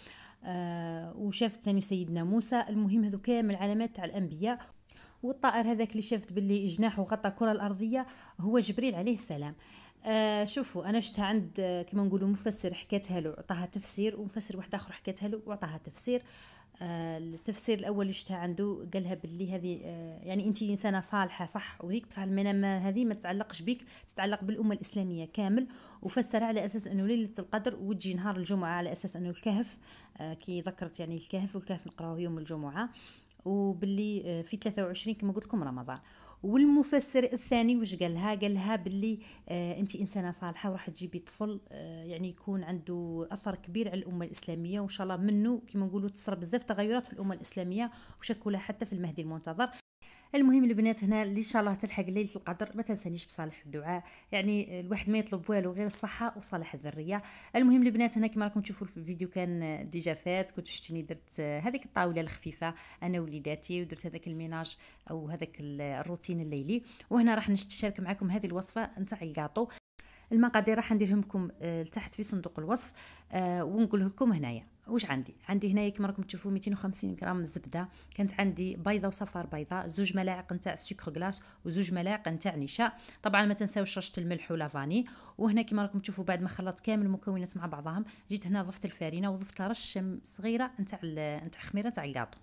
آه وشافت ثاني سيدنا موسى. المهم هذو كامل علامات تاع الانبياء. والطائر هذاك اللي شافت باللي جناحه غطى الكره الارضيه هو جبريل عليه السلام. آه شوفوا انا شفتها عند آه كما نقولوا مفسر حكاتها له عطاها تفسير، ومفسر واحد اخر حكاتها له وعطاها تفسير. آه التفسير الاول اللي شفتها عنده قالها باللي هذه آه يعني انت انسانه صالحه صح، وذيك بصح المنام هذه ما تتعلقش بك، تتعلق بالامه الاسلاميه كامل. وفسر على اساس انه ليله القدر وتجي نهار الجمعه، على اساس انه الكهف آه كي ذكرت يعني الكهف، والكهف نقراوه يوم الجمعه، وباللي آه في ثلاثة وعشرين كما قلت لكم رمضان. والمفسر الثاني وش قالها؟ قالها باللي آه انت انسانه صالحه وراح تجيبي طفل آه يعني يكون عنده اثر كبير على الامه الاسلاميه، وان شاء الله منه كما نقولوا تصرى بزاف تغيرات في الامه الاسلاميه وشكلها حتى في المهدي المنتظر. المهم البنات هنا اللي ان شاء الله تلحق ليله القدر ما تنسانيش بصالح الدعاء، يعني الواحد ما يطلب والو غير الصحه وصالح الذريه. المهم البنات هنا كما راكم تشوفوا في الفيديو كان ديجا فات، كنت شفتوني درت هذيك الطاوله الخفيفه انا وليداتي، ودرت هذاك الميناج او هذاك الروتين الليلي. وهنا راح نشارك معكم هذه الوصفه نتاع الكاطو. المقادير راح نديرهم لكم لتحت في صندوق الوصف أه ونقول لكم هنايا واش عندي. عندي هنايا كما راكم تشوفوا مئتين وخمسين غرام زبده، كانت عندي بيضه وصفار بيضاء، زوج ملاعق نتاع سكر غلاس، وزوج ملاعق نتاع نشا. طبعا ما تنساوش رشه الملح ولافاني. وهنا كما راكم تشوفوا بعد ما خلطت كامل المكونات مع بعضهم، جيت هنا ضفت الفارينه وضفت رشه صغيره نتاع نتاع خميره نتاع الكاطو،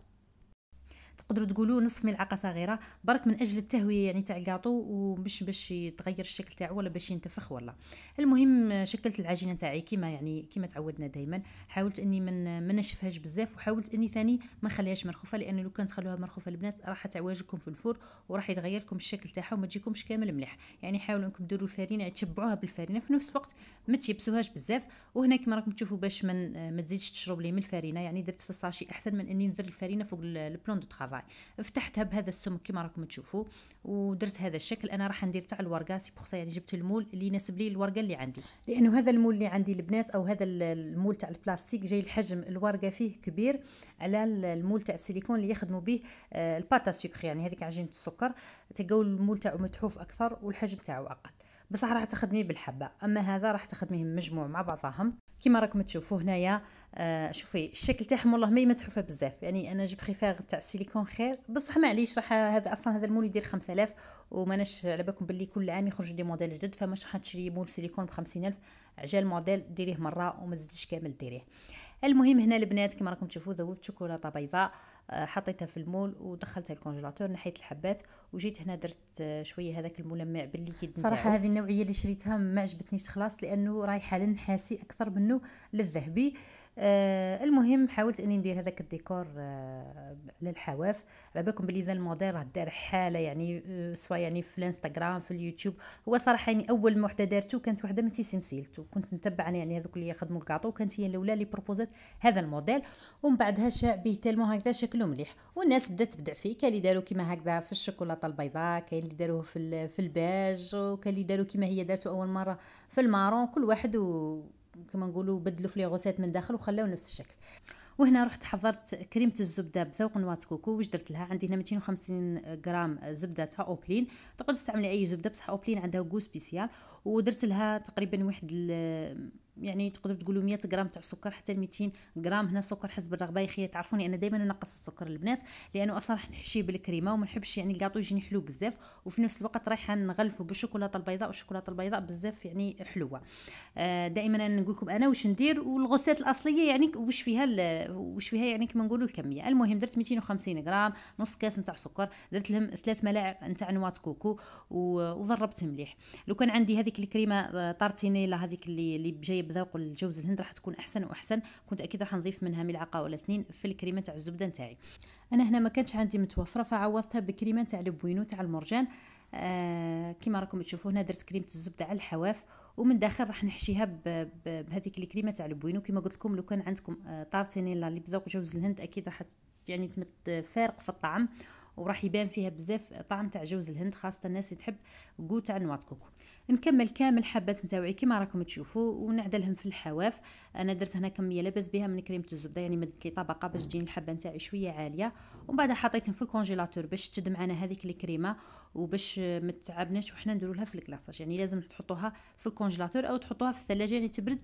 تقدروا تقولوا نصف ملعقه صغيره، برك من اجل التهويه يعني تاع الكاطو، ومش باش يتغير الشكل تاعو ولا باش ينتفخ ولا. المهم شكلت العجينه تاعي كيما يعني كيما تعودنا دائما. حاولت اني من ما نشفهاش بزاف، وحاولت اني ثاني ما نخليهاش مرخوفه، لان لو كانت تخلوها مرخوفه البنات راح تعواجلكم في الفور وراح يتغير لكم الشكل تاعها وما تجيكمش كامل مليح. يعني حاولوا انكم ديروا الفارينه يعني تشبعوها بالفارينه، في نفس الوقت ما تيبسوهاش بزاف. وهنا كما راكم تشوفوا باش من ما تزيدش تشرب لي من الفارينه، يعني درت في الساشي احسن من اني ندير الفارينه فوق البلون دو طرافاي. فتحتها بهذا السمك كما راكم تشوفوا ودرت هذا الشكل. انا راح ندير تاع الورقه سي بوغ يعني جبت المول اللي يناسب لي الورقه اللي عندي، لانه هذا المول اللي عندي البنات او هذا المول تاع البلاستيك جاي الحجم الورقه فيه كبير على المول تاع السيليكون اللي يخدموا به الباتا سكر، يعني هذيك عجينه السكر تلقاو المول تاعو متحوف اكثر والحجم تاعو اقل، بصح راح تخدميه بالحبه. اما هذا راح تخدميه مجموع مع بعضهم كما راكم تشوفوا هنايا. آه شوفي الشكل تاعهم والله ما متحوفه بزاف، يعني انا جي بريفير تاع السيليكون خير، بصح معليش راح هذا اصلا هذا المول يدير خمسة آلاف، وماناش على بالكم باللي كل عام يخرج دي موديل جدد، فماش راح تشري مول سيليكون ب خمسين ألف. عجال موديل ديريه مره وما تزيدش كامل ديريه. المهم هنا البنات كما راكم تشوفوا ذوبت شوكولاته بيضاء، حطيتها في المول ودخلتها الكونجيلاتور، نحيت الحبات وجيت هنا درت شويه هذاك الملمع بالليكيد. صراحه هذه النوعيه اللي شريتها ما عجبتنيش خلاص، لانه رايحه للنحاسي اكثر منه للذهبي. آه المهم حاولت اني ندير هذاك الديكور آه للحواف. على بالكم بلي ذا الموديل راه دار حاله يعني آه سواء يعني في الانستغرام في اليوتيوب. هو صراحه يعني اول ما وحده دارته كانت وحده من تيسي مسيلتو، كنت نتبع يعني هذوك اللي يخدموا الكاطو، وكانت هي الاولى اللي بروبوزات هذا الموديل، ومن بعدها شاع به تالمو هكذا شكله مليح، والناس بدات تبدع فيه. كاين اللي داروا كيما هكذا في الشوكولاته البيضاء، كاين اللي داروه في في الباج، وكاين اللي داروا كيما هي دارته اول مره في المارون. كل واحد و كما نقولوا بدلوا في لي غوسيت من داخل وخلاو نفس الشكل. وهنا رحت حضرت كريمه الزبده بذوق نوات كوكو. واش درت لها؟ عندي هنا مئتين وخمسين غرام زبده تاع اوبلين، تقدر تستعملي اي زبده بصح اوبلين عندها غو سبيسيال. ودرت لها تقريبا واحد يعني تقدروا تقولوا مئة غرام تاع سكر حتى مئتين غرام. هنا السكر حسب الرغبه يا خيا، تعرفوني انا دائما نقص السكر البنات، لانه اصلا راح نحشيه بالكريمه وما نحبش يعني الكاطو يجيني حلو بزاف، وفي نفس الوقت رايحه نغلفه بالشوكولاته البيضاء، والشوكولاته البيضاء بزاف يعني حلوه. آه دائما انا نقول لكم انا واش ندير، والغوسات الاصليه يعني واش فيها واش فيها يعني كما نقولوا الكميه. المهم درت مئتين وخمسين غرام، نص كاس نتاع سكر، درت لهم ثلاث ملاعق نتاع نوات كوكو وضربتهم مليح. لو كان عندي هذيك الكريمه طارتينيلا هذيك اللي اللي جايه بذوق الجوز الهند راح تكون احسن واحسن، كنت اكيد راح نضيف منها ملعقه ولا اثنين في الكريمه تاع الزبده نتاعي. انا هنا ما كانتش عندي متوفره فعوضتها بكريمه تاع البوينو تاع المرجان. آه كما راكم تشوفوا هنا درت كريمه الزبده على الحواف، ومن داخل راح نحشيها بهذيك الكريمه تاع البوينو. كما قلت لكم لو كان عندكم آه طارتينيلا اللي بذوق جوز الهند اكيد راح يعني تمت فارق في الطعم، وراح يبان فيها بزاف طعم تاع جوز الهند، خاصه الناس اللي تحب كو تاع نوات كوكو. نكمل كامل حبات نتاوعي كيما راكم تشوفوا ونعدلهم في الحواف. انا درت هنا كميه لاباس بها من كريمه الزبده، يعني مدت لي طبقه باش تجيني الحبه نتاعي شويه عاليه، ومن بعد حطيتهم في الكونجيلاتور باش تشد معنا هذيك الكريمه وباش ما تتعبناش وحنا نديروا لها في الكلاصاج. يعني لازم تحطوها في الكونجيلاتور او تحطوها في الثلاجه يعني تبرد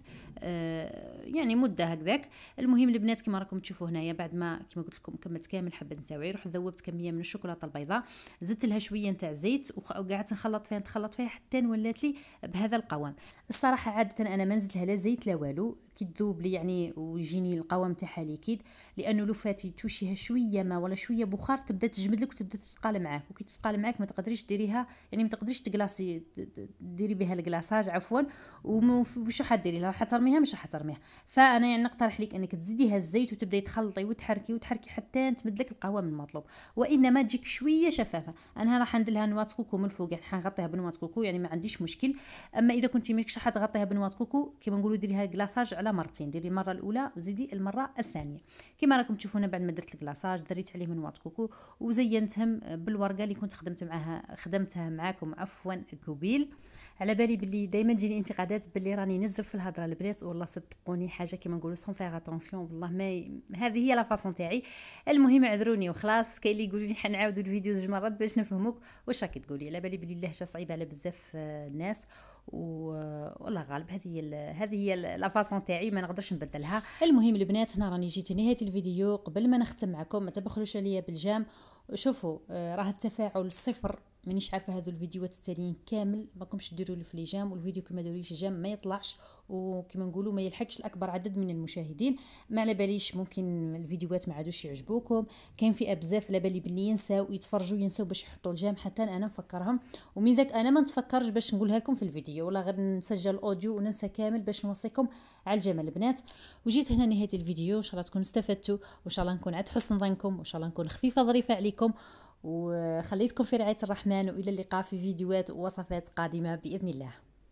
آه يعني مده هكذاك. المهم البنات كيما راكم تشوفوا هنايا بعد ما كيما قلت لكم كملت كامل الحبات نتاوعي، رحت ذوبت كميه من الشوكولاته البيضاء، زدت لها شويه نتاع زيت وقعدت نخلط فيها نتخلط فيها حتى ولات لي بهذا القوام. الصراحه عاده انا ما نزلت لها لا زيت لا والو، كي تذوب لي يعني ويجيني القوام تاعها ليكيد، لانه لو فاتي توشيها شويه ما ولا شويه بخار تبدا تجمد لك وتبدا تثقل معاك، وكي تثقل معاك ما تقدريش ديريها يعني ما تقدريش تكلاصي ديري بها الكلاصاج عفوا، ومش راح ديري راح ترميها مش راح ترميها. فانا يعني نقترح لك انك تزيديها الزيت وتبداي تخلطي وتحركي وتحركي حتى تمد لك القوام المطلوب، وانما تجيك شويه شفافه. انا راح ندير لها نواه كوكو من الفوق، يعني حنغطيها بنواه كوكو يعني ما عنديش مشكل. اما اذا كنتي ماكش حتغطيها بنواه كوكو كيما نقولوا ديريها الكلاصاج على مرتين، ديري المره الاولى وزيدي المره الثانيه. كيما راكم تشوفون بعد ما درت الكلاصاج دريت عليه نواه كوكو وزينتهم بالورقه اللي كنت خدمت معاها خدمتها معاكم عفوا قبيل. على بالي باللي دائما تجيني انتقادات باللي راني نزرف في الهضره البنات، والله صدقوني حاجه كيما نقولوا سون فيغ اتونسيون، والله ما ي... هذه هي لا فاصون تاعي. المهم اعذروني وخلاص. كاين اللي يقولوا لي حنعاودوا الفيديو زوج مرات باش نفهموك واش راكي تقولي. على بالي باللي اللهجه صعيبه على بزاف الناس والله غالب هذه هي هذه هي لا فاصون تاعي ما نقدرش نبدلها. المهم البنات هنا راني جيت نهايه الفيديو. قبل ما نختم معكم ما تبخلوش عليا بالجام، شوفوا راه التفاعل صفر، مانيش عارفه هذو الفيديوهات التاليين كامل ماكمش ديروا لي في لي جام، والفيديو كما داروليش جام ما يطلعش وكما نقولوا ما يلحقش الاكبر عدد من المشاهدين. ما على باليش ممكن الفيديوهات ما عادوش يعجبوكم، كاين فئه بزاف على بالي باللي ينساو يتفرجوا ينساو باش يحطوا الجام حتى انا نفكرهم، ومن ذاك انا ما نتفكرش باش نقولها لكم في الفيديو، ولا غير نسجل الاوديو وننسى كامل باش نوصيكم على الجمال البنات. وجيت هنا نهايه الفيديو، ان شاء الله تكونوا استفدتوا وان شاء الله نكون عند حسن ظنكم وان شاء الله نكون خفيفه ظريفه عليكم، وخليتكم في رعاية الرحمن، وإلى اللقاء في فيديوهات ووصفات قادمة بإذن الله.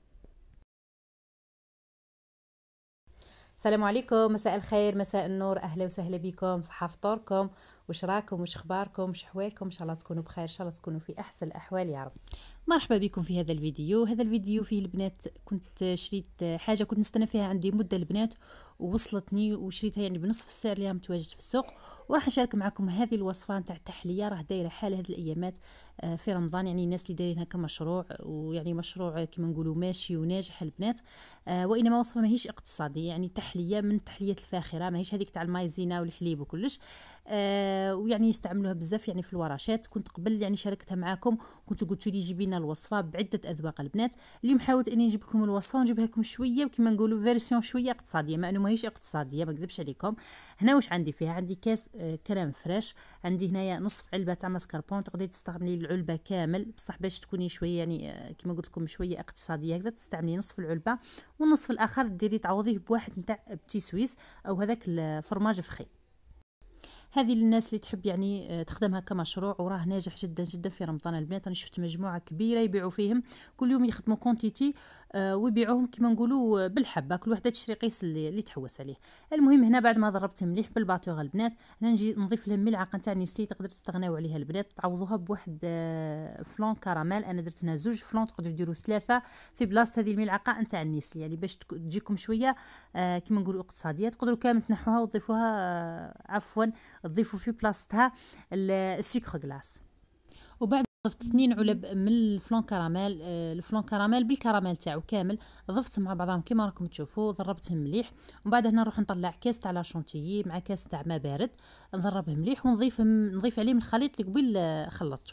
السلام عليكم، مساء الخير مساء النور، أهلا وسهلا بكم، صحة فطوركم، وش راكم وش اخباركم وش حوالكم، ان شاء الله تكونوا بخير، ان شاء الله تكونوا في احسن الاحوال يا رب. مرحبا بكم في هذا الفيديو. هذا الفيديو فيه البنات كنت شريت حاجه كنت نستنى فيها عندي مده البنات ووصلتني وشريتها يعني بنصف السعر اللي راهم متواجد في السوق، وراح نشارك معكم هذه الوصفه نتاع التحليه راه دايره حال هذه الايامات في رمضان، يعني الناس اللي دايرينها كمشروع ويعني مشروع كما نقولوا ماشي وناجح البنات، وانما وصفه ماهيش اقتصاديه، يعني تحليه من التحليات الفاخره، ماهيش هذيك تاع المايزينا والحليب وكلش، آه ويعني يستعملوها بزاف يعني في الورشات. كنت قبل يعني شاركتها معاكم، كنت قلت لي جيبي لنا الوصفه بعده اذواق البنات. اليوم حاولت اني نجيب لكم الوصفه ونجيبها لكم شويه كما نقولوا فيرسيون شويه اقتصاديه، ما انه ماهيش اقتصاديه ما نكذبش عليكم. هنا واش عندي فيها؟ عندي كاس آه كريم فريش، عندي هنايا نصف علبه تاع ماسكربون، تقدري تستعملي العلبه كامل بصح باش تكوني شويه يعني آه كما قلت لكم شويه اقتصاديه هكذا تستعملي نصف العلبه، والنصف الاخر ديري تعوضيه بواحد نتاع بتي سويس او هذاك الفرماج فخي. هذه للناس اللي تحب يعني تخدمها كمشروع وراه ناجح جدا جدا في رمضان البنات. انا شفت مجموعه كبيره يبيعوا فيهم كل يوم يخدموا كونتيتي آه ويبيعوهم كما نقولوا بالحبه، كل وحده تشري قيس اللي, اللي تحوس عليه. المهم هنا بعد ما ضربت مليح بالباتوغ البنات انا نجي نضيف لهم ملعقه تاع نيسلي، تقدر تستغناو عليها البنات، تعوضوها بواحد آه فلون كراميل. انا درت لنا زوج فلون، تقدروا ديروا ثلاثه في بلاصه هذه الملعقه نتاع النيسلي، يعني باش تجيكم شويه آه كما نقولوا اقتصاديه. تقدروا كامل تنحوها وتضيفوها آه عفوا تضيفوا في بلاصتها السكر غلاس. وبعد ضفت اثنين علب من الفلون كراميل، الفلون كراميل بالكراميل تاعو كامل، ضفت مع بعضهم كما راكم تشوفوا، ضربتهم مليح. ومن بعد هنا نروح نطلع كاس تاع لاشونتيي مع كاس تاع ما بارد، نضربه مليح ونضيف نضيف عليه من الخليط اللي قبل خلطته.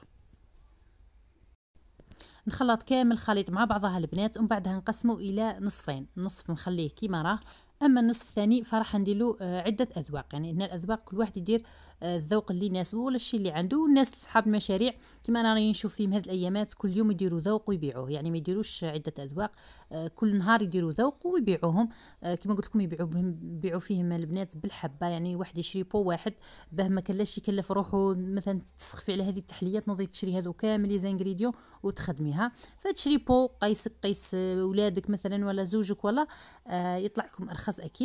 نخلط كامل الخليط مع بعضها البنات، ومن بعدها نقسمه الى نصفين، نصف نخليه كيما راه، اما النصف الثاني فراح ندير له عده اذواق، يعني هنا الاذواق كل واحد يدير الذوق اللي يناسبه ولا الشيء اللي عنده. والناس اصحاب المشاريع كما انا راني نشوف فيهم هذه الايامات كل يوم يديروا ذوق ويبيعوه، يعني ما يديروش عده اذواق، كل نهار يديروا ذوق ويبيعوهم كما قلت لكم، يبيعوا بهم يبيعوا فيهم البنات بالحبه، يعني واحد يشري بو واحد باه ما كلاش يكلف روحه مثلا تسخفي على هذه التحليات نوضي تشري هذو كامل لي زانغريديون وتخدميها، فتشري بو قيسك قيس ولادك مثلا ولا زوجك ولا آه يطلع لكم ارخص اكيد.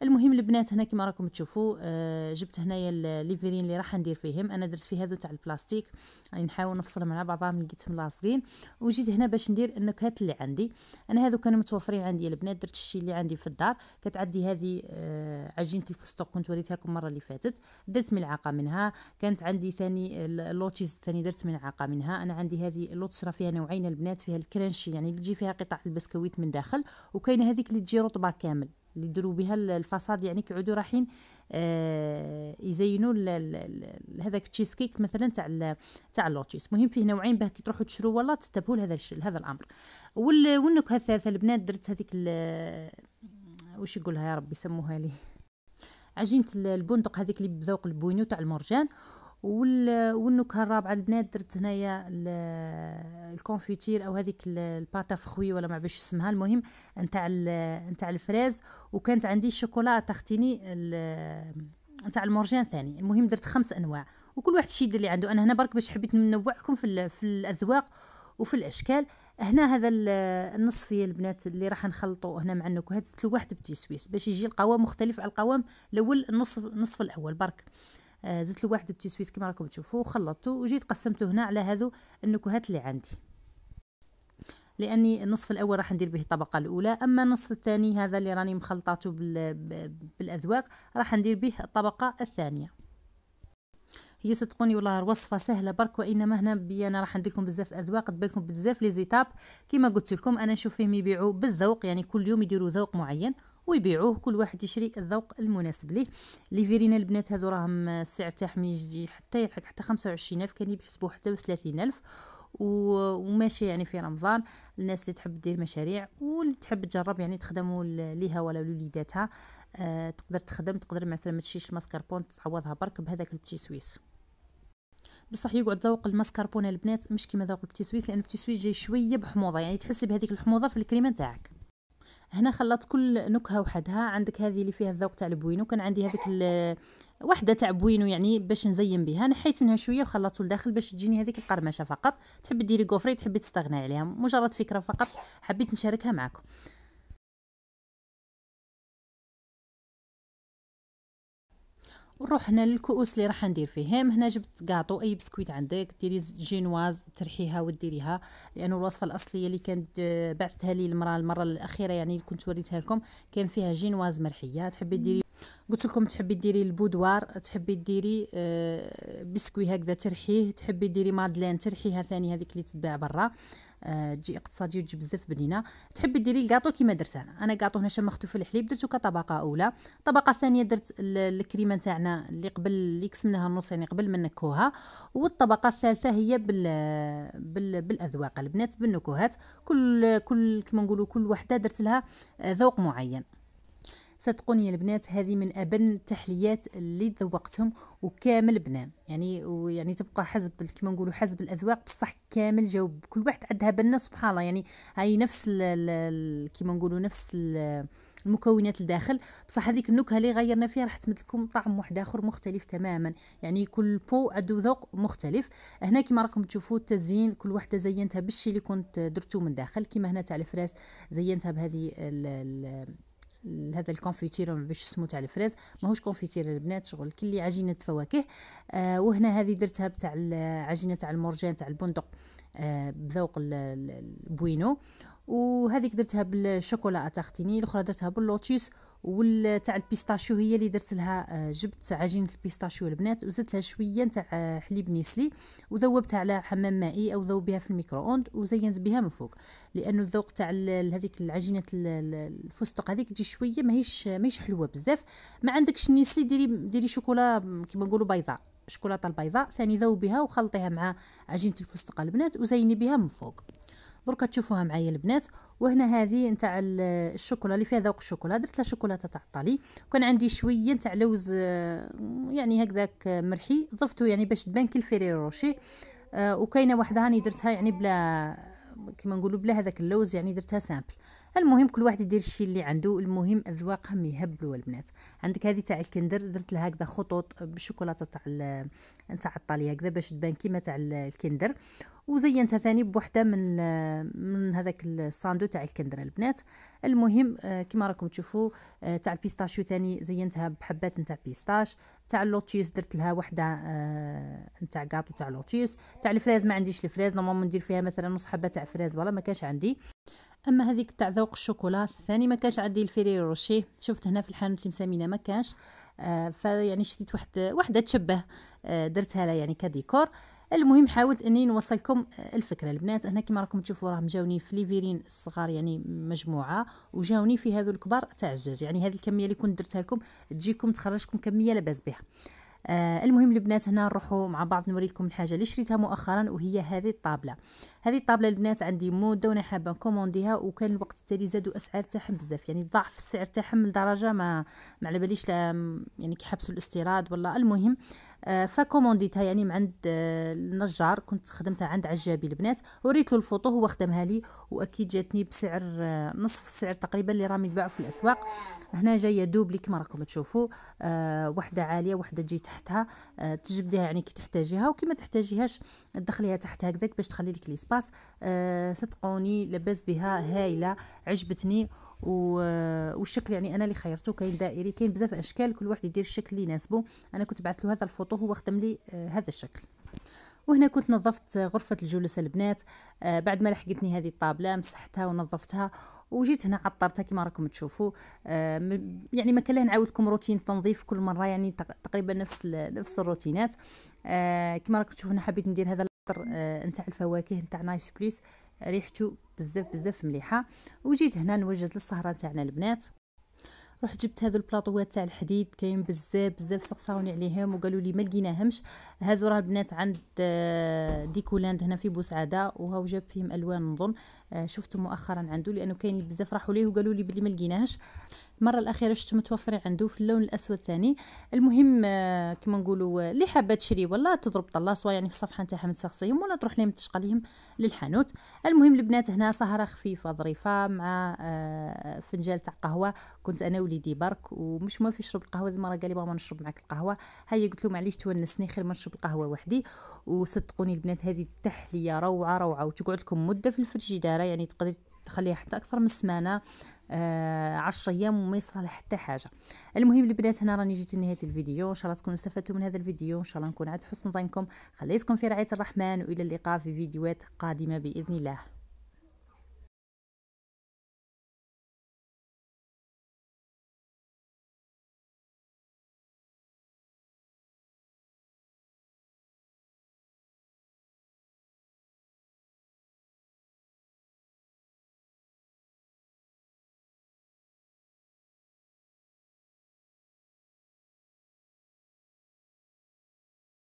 المهم البنات هنا كما راكم تشوفوا آه جبت هنايا الليفرين اللي راح ندير فيهم. انا درت فيه هذو تاع البلاستيك راني نحاول نفصلهم مع بعضهم لقيتهم لاصقين. وجيت هنا باش ندير النكهات اللي عندي انا. هذو كانوا متوفرين عندي البنات، درت الشيء اللي عندي في الدار. كانت عندي هذه آه عجينه الفستق كنت وريتها لكم المره اللي فاتت، درت ملعقه منها. كانت عندي ثاني اللوتشيز ثاني درت ملعقه منها. انا عندي هذه اللوتس راه فيها نوعين البنات، فيها الكرانشي يعني تجي فيها قطع البسكويت من داخل، وكاينه هذيك اللي تجي رطبه كامل اللي يديروا بها الفصاد، يعني كيعودوا رايحين آه يزينوا هذاك التشيز كيك مثلا تاع تاع اللوتشيس. المهم فيه نوعين باه كي تروحوا تشروا والله تنتبهوا لهذا هذا الامر. والنكهه الثالثه البنات درت هذيك واش يقولها يا ربي سموها لي، عجينه البندق هذيك اللي بذوق البوينو تاع المرجان. والنكهه الرابعه البنات درت هنايا الكونفيتير او هذيك الباتا فخوي ولا ما باش اسمها، المهم نتاع نتاع الفريز. وكانت عندي الشوكولا تختيني نتاع المرجان ثاني. المهم درت خمس انواع وكل واحد الشيء اللي عنده. انا هنا برك باش حبيت ننوعكم في في الاذواق وفي الاشكال. هنا هذا النصفيه البنات اللي راح نخلطوا هنا مع النكهات زدت له واحد بتي سويس باش يجي القوام مختلف على القوام الاول. النصف النصف الاول برك آه زدت له واحد بتي سويس كما راكم تشوفوا وخلطته وجيت قسمته هنا على هذو النكهات اللي عندي، لاني النصف الاول راح ندير به الطبقه الاولى، اما النصف الثاني هذا اللي راني مخلطاته بالاذواق راح ندير به الطبقه الثانيه. هي صدقوني والله الوصفه سهله برك، وانما هنا بي انا راح ندير لكم بزاف اذواق، تبالكم بزاف لي زيتاب. كما قلت لكم انا نشوف فيهم يبيعوا بالذوق، يعني كل يوم يديروا ذوق معين ويبيعوه، كل واحد يشري الذوق المناسب ليه. لي فيرينا البنات هذو راهم السعر تاعهم يجي حتى يلحق حتى خمسة وعشرين ألف، كان يحسبوه حتى بثلاثين ألف. وماشي يعني في رمضان الناس اللي تحب دير مشاريع واللي تحب تجرب يعني تخدموا ليها ولا لوليداتها آه تقدر تخدم، تقدر مثلا ما تشيش ماسكربون تعوضها برك بهذاك البتي سويس. بصح يقعد ذوق الماسكربون البنات مش كيما ذوق البتي سويس، لان البتي سويس جاي شويه بحموضه، يعني تحسي بهذيك الحموضه في الكريمه تاعك. هنا خلطت كل نكهه وحدها. عندك هذه اللي فيها الذوق تاع البوينو، كان عندي هذيك وحده تاع بوينو يعني باش نزين بها، نحيت منها شويه وخلطته لداخل باش تجيني هذيك القرمشه فقط. تحبي ديري كوفري تحبي تستغني عليها، مجرد فكره فقط حبيت نشاركها معكم. ونروح هنا للكؤوس اللي راح ندير فيهم. هنا جبت كاطو، اي بسكويت عندك ديري جينواز ترحيها وديريها، لانه الوصفه الاصليه اللي كانت بعثتها لي المراه المره الاخيره يعني كنت وريتها لكم كان فيها جينواز مرحيه. تحبي ديري قلت لكم تحبي ديري البودوار، تحبي ديري آه بسكوي هكذا ترحيه، تحبي ديري مادلين ترحيها ثاني هذيك اللي تتباع برا آه تجي اقتصاديه وتجي بزاف بنينه. تحبي ديري الكاطو كيما درت انا. انا كاطو هنا شمختو في الحليب درتو كطبقه اولى. طبقه ثانيه درت الكريمه تاعنا اللي قبل اللي قسمناها النص يعني قبل ما نكوها. والطبقه الثالثه هي بال, بال... بالاذواق البنات بالنكهات. كل كل كما نقولوا كل وحده درت لها ذوق معين. صدقوني يا البنات هذه من ابن التحليات اللي ذوقتهم وكامل بنان، يعني ويعني تبقى حسب كما نقولوا حسب الاذواق، بصح كامل جاوب كل واحد عندها بنه سبحان الله. يعني هاي نفس كما نقولوا نفس المكونات الداخل، بصح هذيك النكهه اللي غيرنا فيها راح تمد لكم طعم واحد اخر مختلف تماما، يعني كل بو عنده ذوق مختلف. هنا كما راكم تشوفوا التزيين كل وحده زينتها بالشيء اللي كنت درتو من داخل. كما هنا تاع الفراس زينتها بهذه هذا الكونفيتير باش اسمه تاع الفريز، ماهوش كونفيتير البنات شغل كلي عجينه فواكه. آه وهنا هذه درتها بتاع العجينه تاع المرجان تاع البندق آه بذوق البوينو، وهذيك درتها بالشوكولا اتاختيني، الاخرى درتها باللوتيس. والتاع البيستاشيو هي اللي درت لها جبت عجينه البيستاشيو البنات وزدت لها شويه تاع حليب نيسلي وذوبتها على حمام مائي او ذوب بها في الميكرووند وزينت بها من فوق، لانه الذوق تاع هذيك العجينه الفستق هذيك تجي شويه ماهيش ماهيش حلوه بزاف. ما عندكش نيسلي ديري ديري شوكولا كيما نقولوا بيضاء، شوكولاته البيضاء ثاني ذوبيها وخلطيها مع عجينه الفستق البنات وزيني بها من فوق. دركا تشوفوها معايا البنات. وهنا هذه نتاع الشوكولا اللي فيها ذوق الشوكولا درت لها شوكولاته تاع الطالي، وكان عندي شويه نتاع لوز يعني هكذاك مرحي ضفته يعني باش تبان كالفيريرو روشي. وكاينه واحده هاني درتها يعني بلا كما نقولوا بلا هذاك اللوز، يعني درتها سامبل. المهم كل واحد يدير الشيء اللي عنده، المهم اذواقهم يهبلوا البنات. عندك هذه تاع الكندر درت لها هكذا خطوط بالشوكولاته تاع تاع الطاليه هكذا باش تبان كيما تاع الكندر، وزينتها ثاني بوحده من من هذاك الصاندو تاع الكندر البنات. المهم كما راكم تشوفوا تاع البيستاشيو ثاني زينتها بحبات نتاع بيستاش. تاع اللوتيوس درت لها وحده نتاع كاطو تاع لوتيوس. تاع الفريز ما عنديش الفريز، نورمالمون ندير فيها مثلا نص حبه تاع فريز ولا ما كاش عندي. اما هذيك تاع ذوق الشوكولا الثاني ما كاش عندي الفيريرو روشيه، شفت هنا في الحانوت اللي مسامينه ما كاش، آه فيعني شريت واحد وحده تشبه، آه درتها لها يعني كديكور. المهم حاولت اني نوصلكم الفكره البنات. هنا كما راكم تشوفوا راهم جاوني في ليفيرين الصغار يعني مجموعه، وجاوني في هذو الكبار تاع الزاج، يعني هذه الكميه اللي كنت درتها لكم تجيكم تخرجكم كميه لاباس بها. آه المهم البنات هنا نروحوا مع بعض نوريكم الحاجه اللي شريتها مؤخرا، وهي هذه الطابله. هذه الطابله البنات عندي مده وانا حابه نكومونديها، وكان الوقت التالي زادوا اسعار تاعهم بزاف، يعني ضعف السعر تاعهم لدرجه ما ما على باليش يعني كيحبسوا الاستيراد ولا. المهم آه فكومونديتها يعني من عند آه النجار، كنت خدمتها عند عجابي البنات، وريت له الفوطو هو خدمها لي، واكيد جاتني بسعر آه نصف السعر تقريبا اللي راهم يتباعوا في الاسواق. هنا جايه دوبلي كما راكم تشوفوا، آه وحده عاليه وحده تجي تحتها، آه تجبديها يعني كي تحتاجيها، وكي تحتاجيهاش تدخليها تحت هكذاك باش تخلي لك ليسباس. آه صدقوني لباس بها هايله، عجبتني. والشكل يعني انا اللي خيرته، كاين دائري كاين بزاف اشكال، كل واحد يدير الشكل اللي يناسبه. انا كنت بعث له هذا الفوطو هو خدم لي آه هذا الشكل. وهنا كنت نظفت غرفه الجلوس البنات، آه بعد ما لحقتني هذه الطابله مسحتها ونظفتها، وجيت هنا عطرتها كما راكم تشوفوا. آه يعني ما كان له نعاودكم روتين تنظيف كل مره، يعني تقريبا نفس نفس الروتينات. آه كما راكم تشوفوا انا حبيت ندير هذا العطر آه نتاع الفواكه نتاع نايس بليس، ريحته بزاف بزاف مليحه. وجيت هنا نوجد للسهره تاعنا البنات. رحت جبت هذو البلاطوات تاع الحديد، كاين بزاف بزاف سقساوني عليهم وقالوا لي ما لقيناهمش. هذو راه البنات عند ديكولاند هنا في بوسعاده، وهاو جاب فيهم الوان نظن، شفتهم مؤخرا عنده لانه كاين بزاف راحوا ليه وقالوا لي بلي ما لقيناهش. المره الاخيره شفتهم متوفرين عنده في اللون الاسود ثاني. المهم كما نقولوا اللي حابه تشري ولا تضرب طلا، سواء يعني في الصفحه نتاعهم تسقسيهم ولا تروح لهم تشقى لهم للحانوت. المهم البنات هنا سهره خفيفه ظريفه مع فنجان تاع قهوه، كنت انا وليدي برك ومش موافي يشرب القهوه. هذه المره قال لي ماما نشرب معك القهوه، هيا قلت له معليش تونسني خير ما نشرب القهوه وحدي. وصدقوني البنات هذه التحليه روعه روعه، وتقعد لكم مده في الفريجيداره، يعني تقدر تخليها حتى اكثر من سمانه، آه عشر ايام وما يصرى لها حتى حاجه. المهم البنات هنا راني جيت لنهايه الفيديو، ان شاء الله تكونوا استفدتوا من هذا الفيديو، ان شاء الله نكون عند حسن ظنكم. خليتكم في رعايه الرحمن، والى اللقاء في فيديوهات قادمه باذن الله.